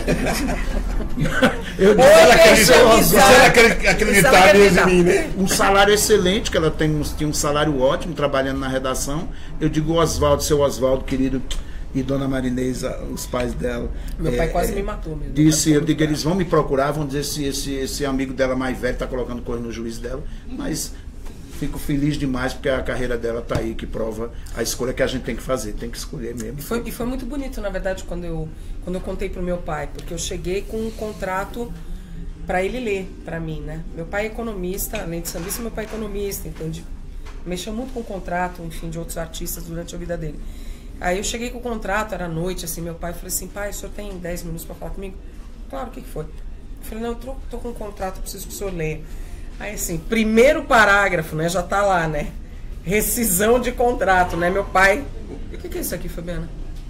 Acreditar mesmo em mim, né? Um salário excelente, que ela tinha um salário ótimo trabalhando na redação. Eu digo, Oswaldo, seu Oswaldo, querido, e dona Marinesa, os pais dela. Meu pai quase me matou mesmo. Disse, eu digo, eles vão me procurar, vão dizer se esse amigo dela mais velho está colocando coisa no juiz dela, mas fico feliz demais porque a carreira dela está aí, que prova a escolha que a gente tem que fazer, tem que escolher mesmo. E foi muito bonito, na verdade, quando eu contei pro meu pai, porque eu cheguei com um contrato para ele ler para mim, né? Meu pai é economista, além de sambista, meu pai é economista, então mexeu muito com o contrato, enfim, de outros artistas durante a vida dele. Aí eu cheguei com o contrato, era noite, assim, meu pai falou assim, pai, o senhor tem 10 minutos para falar comigo? Claro, o que foi? Eu falei, não, eu tô com um contrato, preciso que o senhor leia. Aí assim, primeiro parágrafo, né, já tá lá, né, rescisão de contrato, né, meu pai, o que é isso aqui, Fabiana?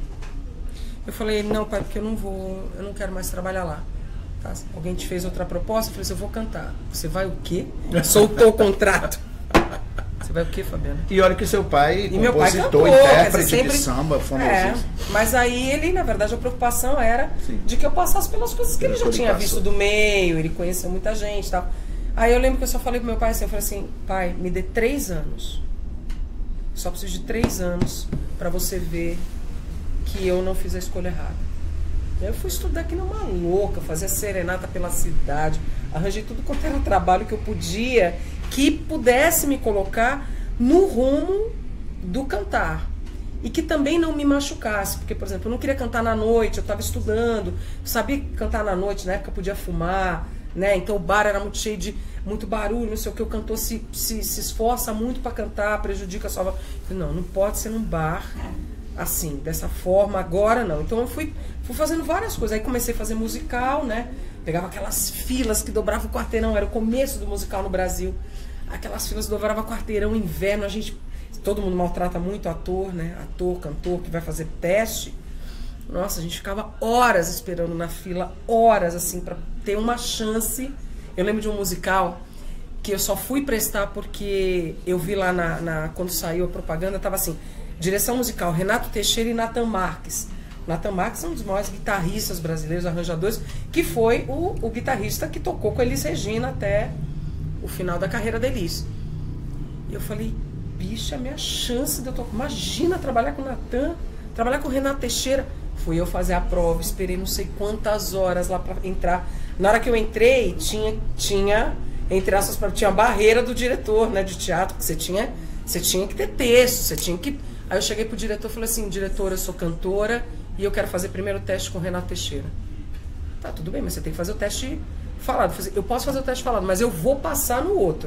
Eu falei, não, pai, porque eu não quero mais trabalhar lá. Tá? Alguém te fez outra proposta? Eu falei assim, eu vou cantar. Você vai o quê? Soltou o contrato. Você vai o quê, Fabiana? E olha que seu pai, meu pai cantou, intérprete sempre... de samba, famosíssimo. Mas aí ele, na verdade, a preocupação era de que eu passasse pelas coisas que ele já tinha visto do meio, ele conheceu muita gente e tal. Aí eu lembro que eu só falei pro meu pai assim, eu falei assim, pai, me dê 3 anos. Só preciso de 3 anos para você ver que eu não fiz a escolha errada. Eu fui estudar aqui numa louca, fazer serenata pela cidade, arranjei tudo quanto era trabalho que eu podia, que pudesse me colocar no rumo do cantar. E que também não me machucasse, porque, por exemplo, eu não queria cantar na noite, eu estava estudando, sabia que cantar na noite, na época podia fumar, né? Então o bar era muito cheio de muito barulho, não sei o que, o cantor se esforça muito para cantar, prejudica a sua voz. Não pode ser num bar assim, dessa forma, agora não. Então eu fui fazendo várias coisas, aí comecei a fazer musical, né? Pegava aquelas filas que dobravam o quarteirão, era o começo do musical no Brasil. Aquelas filas dobravam o quarteirão, inverno, todo mundo maltrata muito ator, né? Ator, cantor que vai fazer teste. Nossa, a gente ficava horas esperando na fila, horas assim, pra ter uma chance. Eu lembro de um musical que eu só fui prestar porque eu vi lá quando saiu a propaganda, tava assim, direção musical, Renato Teixeira e Natan Marques. Natan Marques é um dos maiores guitarristas brasileiros, arranjadores, que foi o guitarrista que tocou com a Elis Regina até o final da carreira da Elis. E eu falei, bicha, a minha chance de eu tocar. Imagina trabalhar com o Natan, trabalhar com o Renato Teixeira. Fui eu fazer a prova, esperei não sei quantas horas lá pra entrar. Na hora que eu entrei, tinha entre aspas, tinha a barreira do diretor, né, de teatro, que você tinha que ter texto, você tinha que... Aí eu cheguei pro diretor e falei assim, diretor, eu sou cantora e eu quero fazer primeiro o teste com o Renato Teixeira. Tá, tudo bem, mas você tem que fazer o teste falado. Eu posso fazer o teste falado, mas eu vou passar no outro.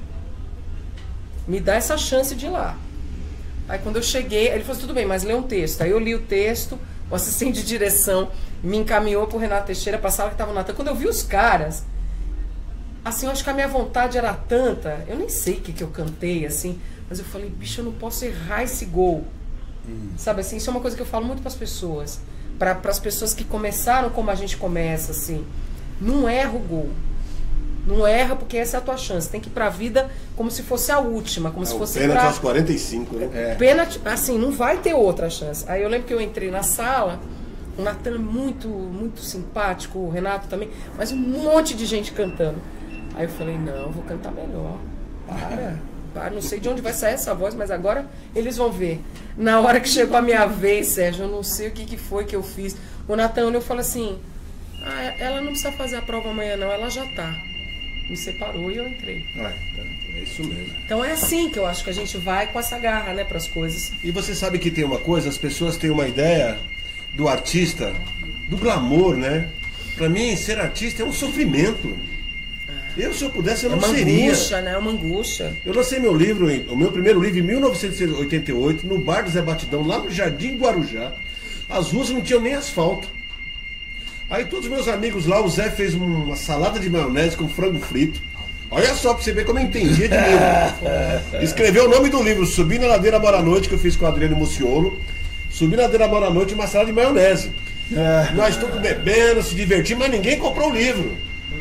Me dá essa chance de ir lá. Aí quando eu cheguei, ele falou assim, tudo bem, mas lê um texto. Aí eu li o texto, o assistente de direção me encaminhou pro Renato Teixeira, pra sala que tava o Natan. Quando eu vi os caras, assim, eu acho que a minha vontade era tanta, eu nem sei o que eu cantei, assim, mas eu falei, bicho, eu não posso errar esse gol. Sabe assim, isso é uma coisa que eu falo muito para as pessoas. Para as pessoas que começaram como a gente começa, assim. Não erra o gol. Não erra porque essa é a tua chance. Tem que ir pra vida como se fosse a última. Como se fosse pênalti aos 45, né? Pênalti, assim, não vai ter outra chance. Aí eu lembro que eu entrei na sala, o Natan muito, muito simpático, o Renato também, mas um monte de gente cantando. Aí eu falei, não, eu vou cantar melhor. Para, não sei de onde vai sair essa voz, mas agora eles vão ver. Na hora que chegou a minha vez, Sérgio, eu não sei o que foi que eu fiz. O Natan olhou e falou assim, ela não precisa fazer a prova amanhã não, ela já tá. Me separou e eu entrei. É isso mesmo. Então é assim que eu acho que a gente vai com essa garra, né, pras coisas. E você sabe que tem uma coisa, as pessoas têm uma ideia do artista, do glamour, né? Pra mim, ser artista é um sofrimento. Eu, se eu pudesse, eu não seria. É uma angústia, né? É uma angústia. Eu lancei meu livro, o meu primeiro livro, em 1988, no bar do Zé Batidão, lá no Jardim Guarujá. As ruas não tinham nem asfalto. Aí todos os meus amigos lá, o Zé fez uma salada de maionese com frango frito. Olha só pra você ver como eu entendia de livro. Escreveu o nome do livro, Subi na Ladeira Mora à Noite, que eu fiz com o Adriano Muciolo. Subi na Ladeira Mora à Noite, uma salada de maionese. Nós todos bebendo, se divertindo, mas ninguém comprou o livro.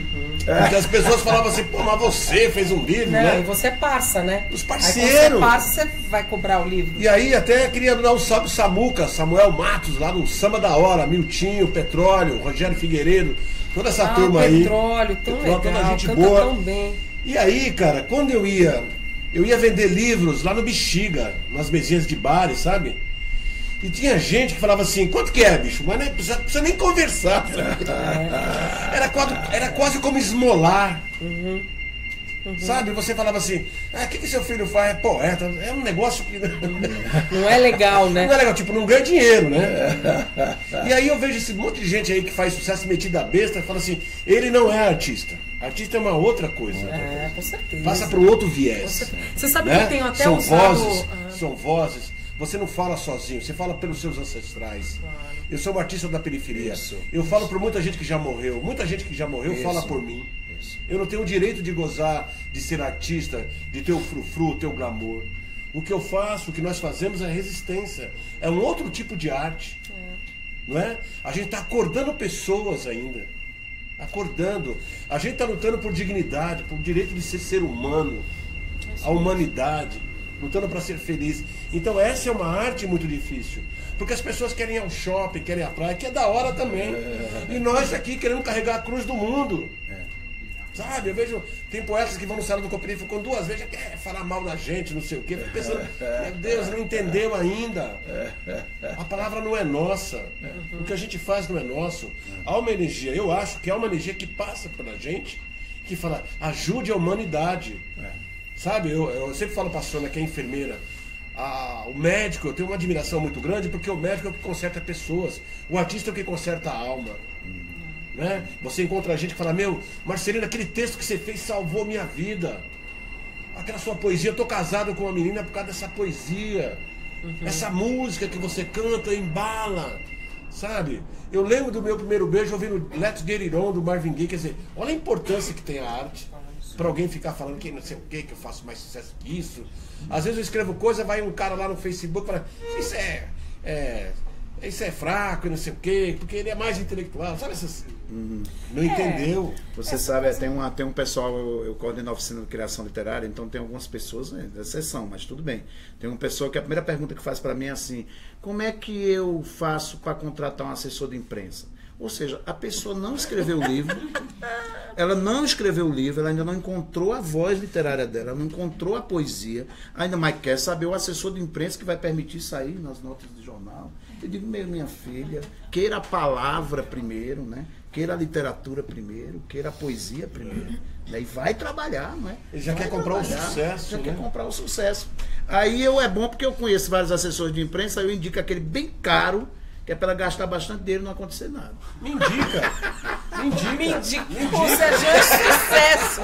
Porque as pessoas falavam assim, pô, mas você fez um livro, Não, né? e você é parça, né? Os Aí parceiros. quando você parça, você vai cobrar o livro. E aí até queria dar um salve Samuca, Samuel Matos, lá no Samba da Hora, Miltinho, Petróleo, Rogério Figueiredo, toda essa turma aí. Petróleo, tão legal, toda gente canta boa. tão bem. E aí, cara, quando eu ia vender livros lá no Bexiga, nas mesinhas de bares, sabe? E tinha gente que falava assim, quanto que é, bicho? Mas não precisa nem conversar. Era quase como esmolar. Sabe? Você falava assim, o que seu filho faz? É poeta, é um negócio que... Não é legal, né? Não é legal, tipo, não ganha dinheiro, né? E aí eu vejo esse monte de gente aí que faz sucesso metido a besta e fala assim, ele não é artista. Artista é uma outra coisa. É, com certeza. Passa para o outro viés. Você sabe né? que eu tenho até são usado... vozes, são vozes. Você não fala sozinho, você fala pelos seus ancestrais. Claro. Eu sou um artista da periferia. Isso, eu falo por muita gente que já morreu. Muita gente que já morreu fala por mim. Isso. Eu não tenho o direito de gozar, de ser artista, de ter o frufru, ter o glamour. O que eu faço, o que nós fazemos é resistência. É um outro tipo de arte. Não é? A gente está acordando pessoas ainda. Acordando. A gente está lutando por dignidade, por direito de ser humano. A humanidade. Lutando para ser feliz. Então essa é uma arte muito difícil. Porque as pessoas querem ir ao shopping, querem ir à praia, que é da hora também. E nós aqui queremos carregar a cruz do mundo. Sabe, eu vejo, tem poetas que vão no salão do Coperife com 2 vezes, já quer falar mal da gente, não sei o quê. Fico pensando, meu Deus, não entendeu ainda. A palavra não é nossa. O que a gente faz não é nosso. Há uma energia, eu acho que há uma energia que passa pela gente, que fala, ajude a humanidade. Sabe, eu sempre falo para a Sônia, que é enfermeira, o médico, eu tenho uma admiração muito grande, porque o médico é o que conserta pessoas, o artista é o que conserta a alma. Né? Você encontra gente que fala, meu, Marcelino, aquele texto que você fez salvou minha vida. Aquela sua poesia, eu tô casado com uma menina por causa dessa poesia. Essa música que você canta embala. Sabe? Eu lembro do meu primeiro beijo ouvindo Let's Get It On do Marvin Gaye. Quer dizer, olha a importância que tem a arte. Pra alguém ficar falando que não sei o que eu faço mais sucesso que isso. Às vezes eu escrevo coisa, vai um cara lá no Facebook e fala, isso é fraco e não sei o que, porque ele é mais intelectual. Sabe essas... Não entendeu. Você sabe, tem um pessoal, eu coordeno a oficina de criação literária, então tem algumas pessoas, exceção, mas tudo bem. Tem uma pessoa que a primeira pergunta que faz para mim é assim, como é que eu faço para contratar um assessor de imprensa? Ou seja, a pessoa não escreveu o livro, ela ainda não encontrou a voz literária dela, ela não encontrou a poesia, ainda mais quer saber o assessor de imprensa que vai permitir sair nas notas de jornal. Eu digo, minha filha, queira a palavra primeiro, né? Queira a literatura primeiro, queira a poesia primeiro. E vai trabalhar, não é? Ele já quer comprar o sucesso. Já quer comprar o sucesso. Aí é bom porque eu conheço vários assessores de imprensa, eu indico aquele bem caro, que é para ela gastar bastante dinheiro e não acontecer nada. Me indica. Me indica. Ou seja, é sucesso.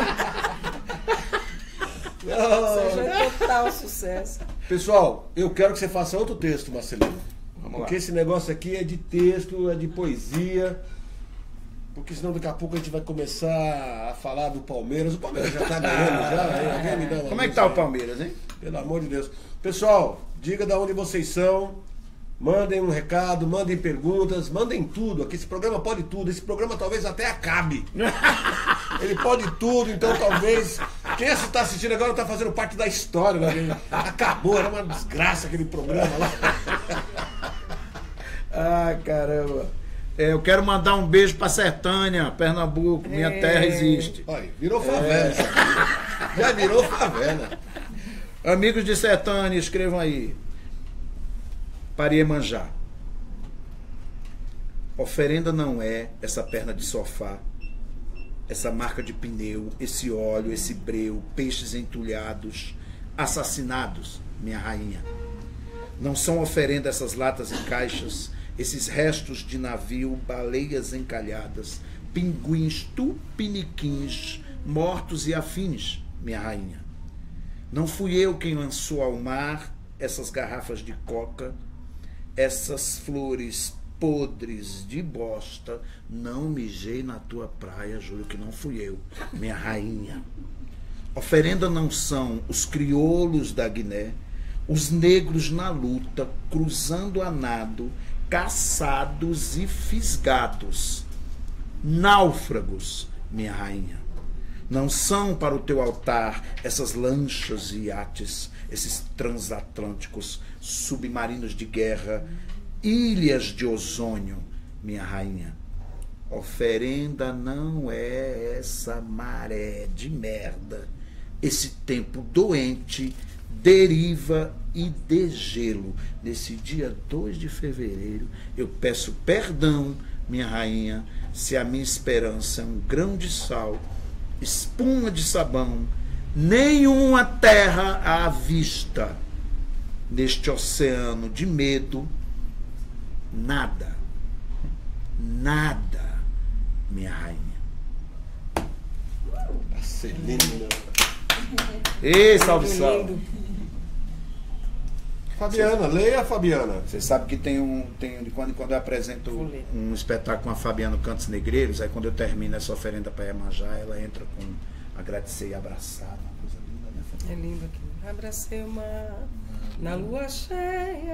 Ou seja, é total sucesso. Pessoal, eu quero que você faça outro texto, Marcelino. Porque esse negócio aqui é de texto, é de poesia. Porque senão daqui a pouco a gente vai começar a falar do Palmeiras. O Palmeiras já tá ganhando, já. Como é que tá o Palmeiras, hein? Pelo amor de Deus. Pessoal, diga de onde vocês são. Mandem um recado, mandem perguntas, mandem tudo. Aqui esse programa pode tudo. Esse programa talvez até acabe. Ele pode tudo, então talvez... Quem está assistindo agora está fazendo parte da história. Né? Acabou, era uma desgraça aquele programa lá. Ah, caramba. Eu quero mandar um beijo para Sertânia, Pernambuco. Minha terra existe. Olha, virou favela. Já virou favela. Amigos de Sertânia, escrevam aí. Para Iemanjá. Oferenda não é essa perna de sofá, essa marca de pneu, esse óleo, esse breu, peixes entulhados, assassinados, minha rainha. Não são oferenda essas latas em caixas, esses restos de navio, baleias encalhadas, pinguins tupiniquins, mortos e afins, minha rainha. Não fui eu quem lançou ao mar essas garrafas de coca, essas flores podres de bosta. Não mijei na tua praia, juro que não fui eu, minha rainha. Oferenda não são os crioulos da Guiné, os negros na luta, cruzando a nado, caçados e fisgados, náufragos, minha rainha. Não são para o teu altar essas lanchas e iates, esses transatlânticos, submarinos de guerra, ilhas de ozônio, minha rainha. Oferenda não é essa maré de merda, esse tempo doente, deriva e degelo. Nesse dia 2 de fevereiro, eu peço perdão, minha rainha, se a minha esperança é um grão de sal, espuma de sabão, nenhuma terra à vista. Neste oceano de medo, nada, nada, minha rainha. Celina. Ei, salve, salve. Fabiana, leia, Fabiana. Você sabe que tem de quando em quando eu apresento um espetáculo com a Fabiana Cantos Negreiros, aí quando eu termino essa oferenda para Iemanjá, ela entra com agradecer e abraçar, uma coisa linda, né, Fabiana? É lindo aqui. Abracei o mar, na lua cheia,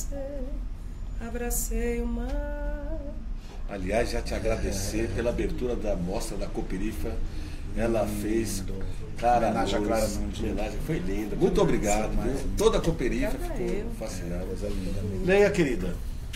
abracei o mar. Aliás, já te agradecer pela abertura da mostra da Cooperifa. Ela fez Clara homenagem a Luz, Clara Nunes. homenagem, foi linda. Muito obrigado. Viu? Toda a Cooperifa Obrigada ficou eu. fascinada. Coisa linda. Leia, querida.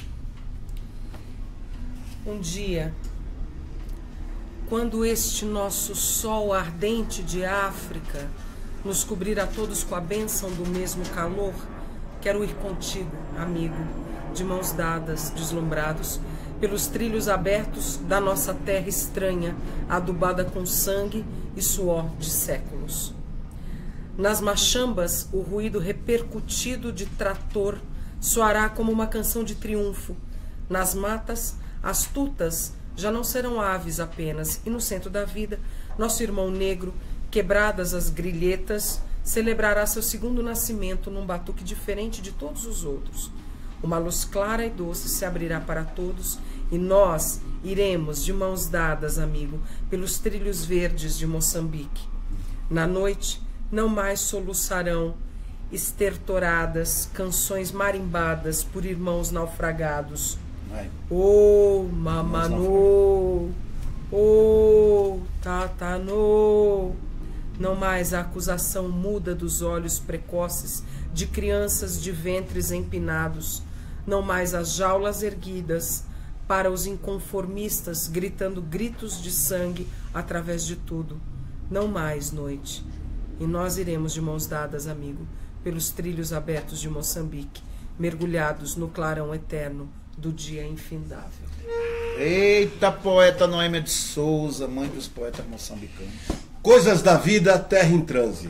Um dia, quando este nosso sol ardente de África nos cobrir a todos com a bênção do mesmo calor, quero ir contigo, amigo, de mãos dadas, deslumbrados, pelos trilhos abertos da nossa terra estranha, adubada com sangue e suor de séculos. Nas machambas, o ruído repercutido de trator soará como uma canção de triunfo. Nas matas, as tutas já não serão aves apenas, e no centro da vida, nosso irmão negro, quebradas as grilhetas, celebrará seu segundo nascimento num batuque diferente de todos os outros. Uma luz clara e doce se abrirá para todos e nós iremos de mãos dadas, amigo, pelos trilhos verdes de Moçambique. Na noite, não mais soluçarão estertoradas canções marimbadas por irmãos naufragados. Oh, mamanô, oh, tatanô. Não mais a acusação muda dos olhos precoces de crianças de ventres empinados. Não mais as jaulas erguidas para os inconformistas gritando gritos de sangue através de tudo. Não mais noite. E nós iremos de mãos dadas, amigo, pelos trilhos abertos de Moçambique, mergulhados no clarão eterno do dia infindável. Eita, poeta Noêmia de Souza, mãe dos poetas moçambicanos. Coisas da vida, terra em transe.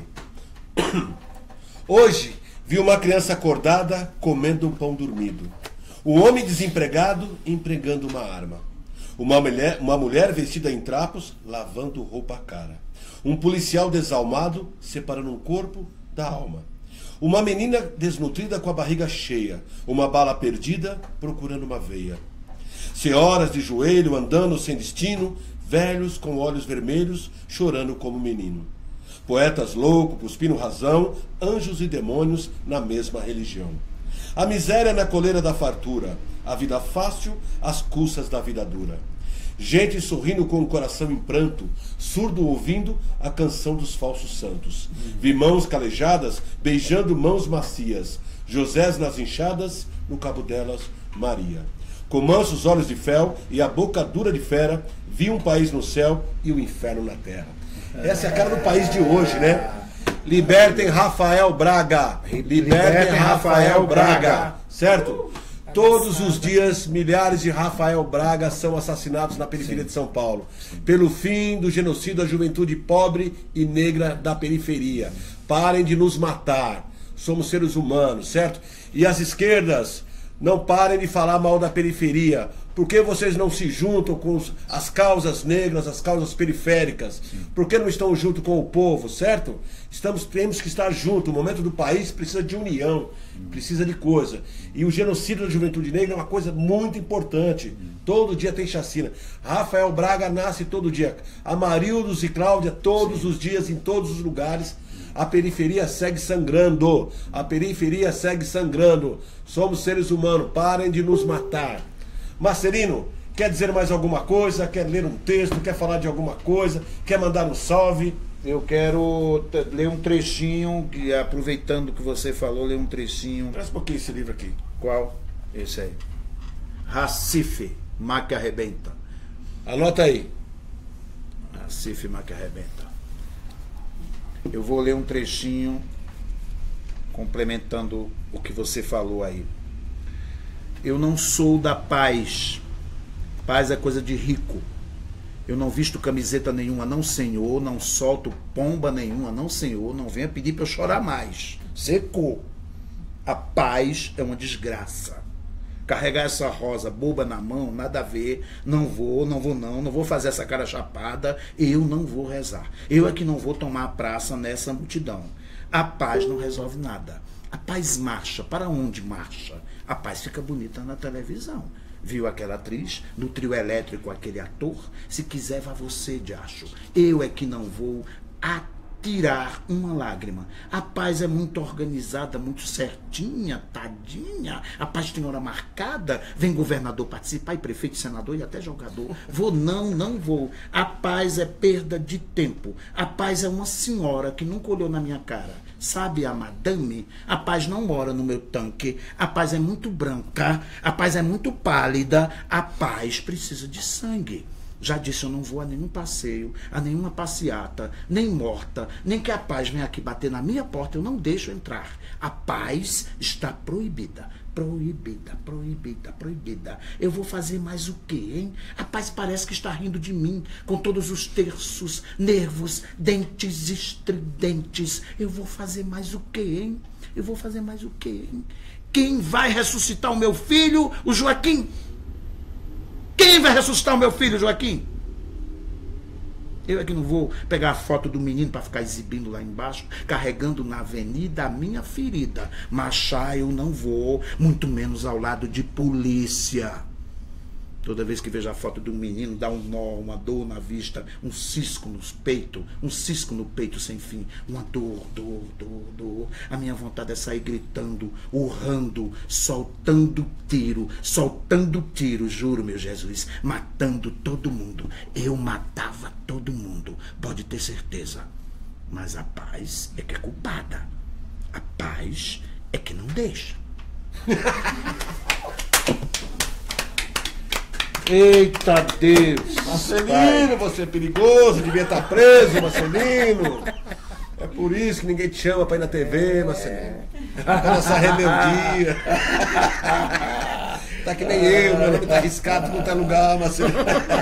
Hoje, vi uma criança acordada comendo um pão dormido. Um homem desempregado empregando uma arma. Uma mulher vestida em trapos lavando roupa cara. Um policial desalmado separando um corpo da alma. Uma menina desnutrida com a barriga cheia. Uma bala perdida procurando uma veia. Senhoras de joelho andando sem destino. Velhos com olhos vermelhos chorando como menino. Poetas loucos cuspindo razão. Anjos e demônios na mesma religião. A miséria na coleira da fartura. A vida fácil às custas da vida dura. Gente sorrindo com o coração em pranto, surdo ouvindo a canção dos falsos santos. Vi mãos calejadas beijando mãos macias. Josés nas enxadas, no cabo delas Maria. Com mansos olhos de fel e a boca dura de fera, vi um país no céu e o inferno na terra. Essa é a cara do país de hoje, né? Libertem Rafael Braga. Libertem Rafael Braga. Certo? Todos os dias, milhares de Rafael Braga são assassinados na periferia de São Paulo. Pelo fim do genocídio da juventude pobre e negra da periferia. Parem de nos matar. Somos seres humanos, certo? E as esquerdas, não parem de falar mal da periferia. Por que vocês não se juntam com as causas negras, as causas periféricas? Por que não estão junto com o povo, certo? Temos que estar juntos. O momento do país precisa de união, precisa de coisa. E o genocídio da juventude negra é uma coisa muito importante. Todo dia tem chacina. Rafael Braga nasce todo dia. Amarildos e Cláudia todos os dias, em todos os lugares. A periferia segue sangrando. A periferia segue sangrando. Somos seres humanos. Parem de nos matar. Marcelino, Quer dizer mais alguma coisa? Quer ler um texto? Quer falar de alguma coisa? Quer mandar um salve? Eu quero ler um trechinho, que aproveitando que você falou, ler um trechinho. Traz um pouquinho esse livro aqui. Qual? Esse aí. Recife, Mac Arrebenta. Anota aí. Recife, Mac Arrebenta. Eu vou ler um trechinho complementando o que você falou aí. Eu não sou da paz. Paz é coisa de rico. Eu não visto camiseta nenhuma, não senhor. Não solto pomba nenhuma, não senhor. Não venha pedir para eu chorar mais. Secou. A paz é uma desgraça. Carregar essa rosa boba na mão, nada a ver. Não vou fazer essa cara chapada. Eu não vou rezar. Eu é que não vou tomar a praça nessa multidão. A paz não resolve nada. A paz marcha. Para onde marcha? A paz fica bonita na televisão. Viu aquela atriz no trio elétrico, aquele ator? Se quiser, vá você, diacho. Eu é que não vou atirar uma lágrima. A paz é muito organizada, muito certinha, tadinha. A paz tem hora marcada. Vem governador participar, e prefeito, senador e até jogador. Vou não vou. A paz é perda de tempo. A paz é uma senhora que nunca olhou na minha cara. Sabe a madame? A paz não mora no meu tanque. A paz é muito branca. A paz é muito pálida. A paz precisa de sangue. Já disse, eu não vou a nenhum passeio, a nenhuma passeata, nem morta, nem que a paz venha aqui bater na minha porta, eu não deixo entrar. A paz está proibida. Proibida, proibida, proibida. Eu vou fazer mais o quê, hein? A paz parece que está rindo de mim, com todos os terços, nervos, dentes estridentes. Eu vou fazer mais o quê, hein? Eu vou fazer mais o quê, hein? Quem vai ressuscitar o meu filho, o Joaquim? Quem vai ressuscitar o meu filho, Joaquim? Eu é que não vou pegar a foto do menino para ficar exibindo lá embaixo, carregando na avenida a minha ferida. Marchar eu não vou, muito menos ao lado de polícia. Toda vez que vejo a foto do menino, dá um nó, uma dor na vista, um cisco nos peitos, um cisco no peito sem fim, uma dor. A minha vontade é sair gritando, urrando, soltando tiro, juro, meu Jesus, matando todo mundo. Eu matava todo mundo, pode ter certeza. Mas a paz é que é culpada. A paz é que não deixa. Eita Deus! Marcelino, você é perigoso, devia estar preso, Marcelino. É por isso que ninguém te chama para ir na TV, Marcelino. Tá essa rebeldia. Tá que nem eu, meu nome tá arriscado em qualquer lugar, Marcelino.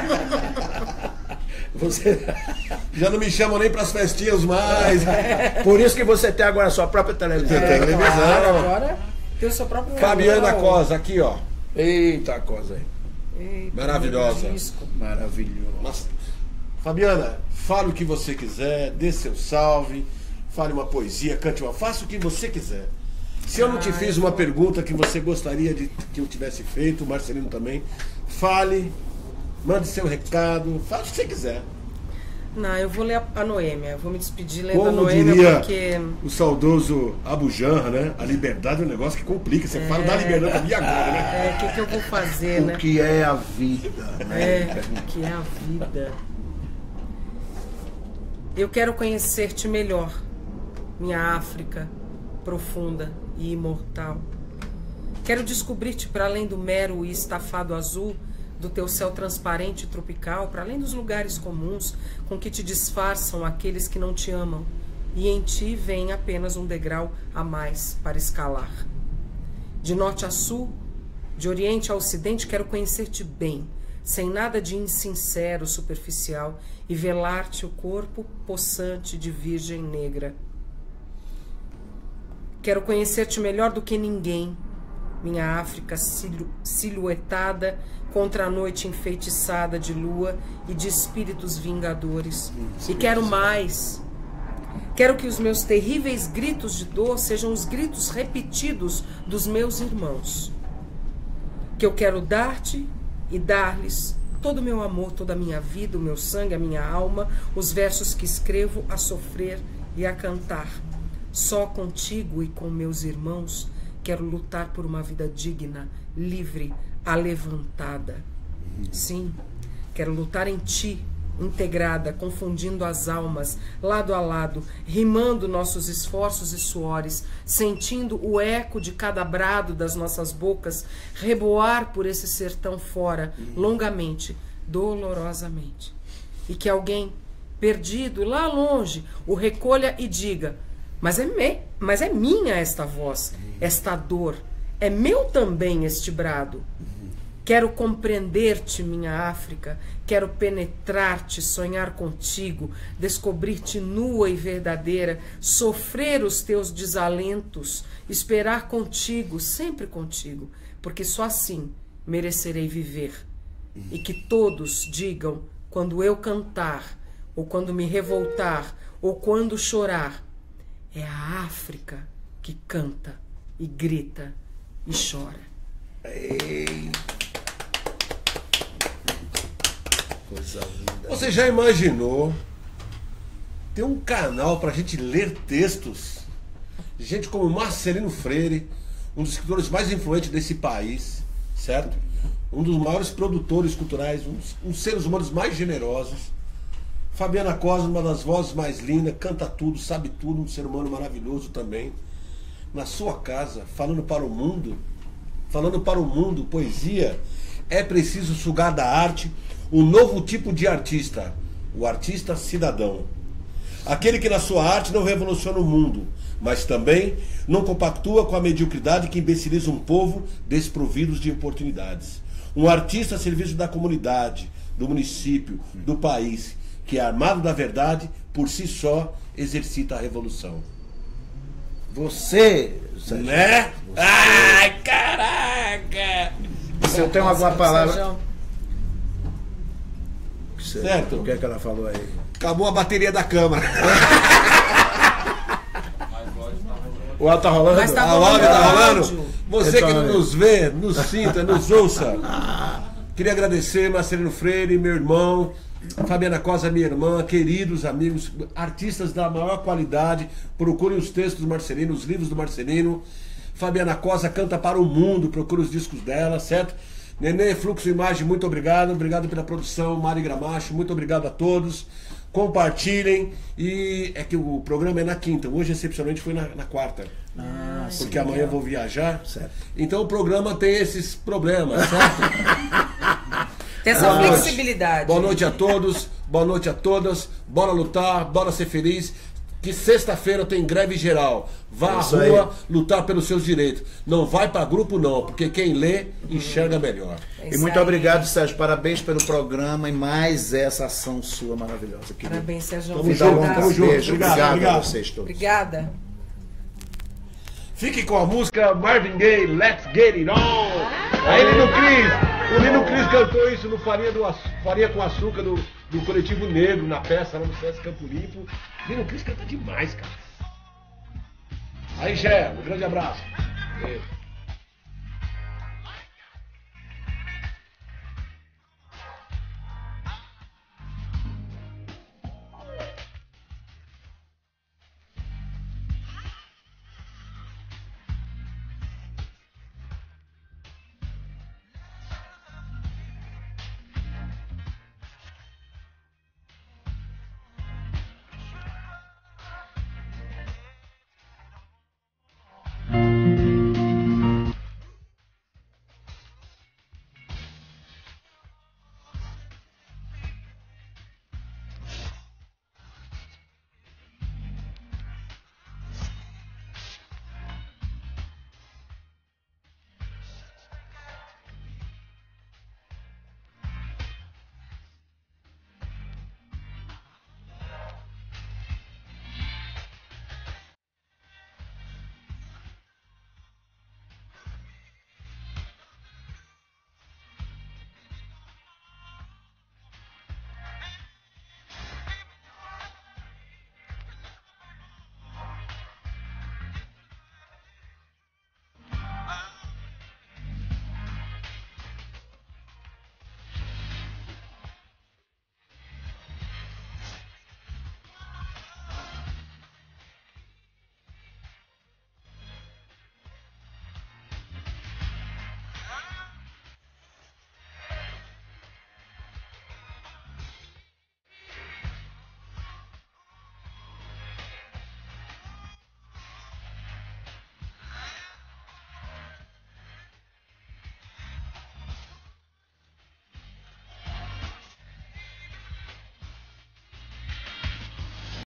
Você já não me chamam nem para as festinhas mais. Por isso que você tem agora a sua própria televisão. Agora tem o seu próprio... Fabiana Cosa, aqui, ó. Eita Cosa aí. Eita, maravilhosa. Maravilhoso. Mas, Fabiana, fale o que você quiser, dê seu salve, fale uma poesia, cante uma, faça o que você quiser. Se eu não te fiz uma pergunta que você gostaria de que eu tivesse feito, o Marcelino também, fale, mande seu recado, faça o que você quiser. Não, eu vou ler a Noêmia, eu vou me despedir lendo a Como Noêmia, diria porque... o saudoso Abu Janra, né? A liberdade é um negócio que complica. Você fala da liberdade e agora, né? O que eu vou fazer, né? O que é a vida, né? O que é a vida? Eu quero conhecer-te melhor, minha África profunda e imortal. Quero descobrir-te para além do mero e estafado azul do teu céu transparente e tropical, para além dos lugares comuns com que te disfarçam aqueles que não te amam, e em ti vem apenas um degrau a mais para escalar. De norte a sul, de oriente a ocidente, quero conhecer-te bem, sem nada de insincero, superficial, e velar-te o corpo possante de virgem negra. Quero conhecer-te melhor do que ninguém, minha África silhuetada contra a noite enfeitiçada de lua e de espíritos vingadores. E quero mais. Quero que os meus terríveis gritos de dor sejam os gritos repetidos dos meus irmãos. Que eu quero dar-te e dar-lhes todo o meu amor, toda a minha vida, o meu sangue, a minha alma, os versos que escrevo a sofrer e a cantar. Só contigo e com meus irmãos quero lutar por uma vida digna, livre, alevantada. Sim, quero lutar em ti, integrada, confundindo as almas, lado a lado, rimando nossos esforços e suores, sentindo o eco de cada brado das nossas bocas reboar por esse sertão fora, longamente, dolorosamente. E que alguém, perdido lá longe, o recolha e diga: mas é minha esta voz, esta dor, é meu também este brado. Quero compreender-te, minha África, quero penetrar-te, sonhar contigo, descobrir-te nua e verdadeira, sofrer os teus desalentos, esperar contigo, sempre contigo, porque só assim merecerei viver. E que todos digam, quando eu cantar, ou quando me revoltar, ou quando chorar, é a África que canta e grita e chora. Ei. Coisa linda. Você já imaginou ter um canal pra gente ler textos? Gente como Marcelino Freire, um dos escritores mais influentes desse país, certo? Um dos maiores produtores culturais, um dos seres humanos mais generosos. Fabiana Cosa, uma das vozes mais lindas, canta tudo, sabe tudo, um ser humano maravilhoso também. Na sua casa, falando para o mundo, poesia. É preciso sugar da arte um novo tipo de artista, o artista cidadão. Aquele que na sua arte não revoluciona o mundo, mas também não compactua com a mediocridade que imbeciliza um povo desprovidos de oportunidades. Um artista a serviço da comunidade, do município, do país, que é armado da verdade, por si só, exercita a revolução. Você, Sérgio, né? Você... Ai, caraca! Se eu tenho alguma palavra... Certo. O que é que ela falou aí? Acabou a bateria da câmera. O áudio tá rolando? Mas tá A live tá rolando? Você Então, que não nos vê, nos sinta, nos ouça. Queria agradecer Marcelino Freire, meu irmão, Fabiana Cosa, minha irmã, queridos amigos, artistas da maior qualidade. Procurem os textos do Marcelino, os livros do Marcelino. Fabiana Cosa canta para o mundo, procure os discos dela, certo? Nenê, Fluxo Imagem, muito obrigado. Obrigado pela produção, Mari Gramacho, muito obrigado a todos. Compartilhem. E é que o programa é na quinta, hoje excepcionalmente foi na quarta. Porque amanhã eu vou viajar. Certo. Então o programa tem esses problemas, certo? Tem essa flexibilidade. Boa noite a todos, boa noite a todas. Bora lutar, bora ser feliz. Que sexta-feira tem greve geral. Vá à rua lutar pelos seus direitos. Não vai para grupo não, porque quem lê enxerga melhor. E muito obrigado, Sérgio. Parabéns pelo programa e mais essa ação sua maravilhosa. Querido. Parabéns, Sérgio. Tamo junto. Beijo. Obrigado a vocês todos. Obrigada. Fique com a música Marvin Gaye, Let's Get It On. Aí Lino Cris. O Lino Cris cantou isso no Farinha com Açúcar do Coletivo Negro, na peça lá no Sesc Campo Limpo. Lino Cris canta demais, cara. Aí, Gé, um grande abraço.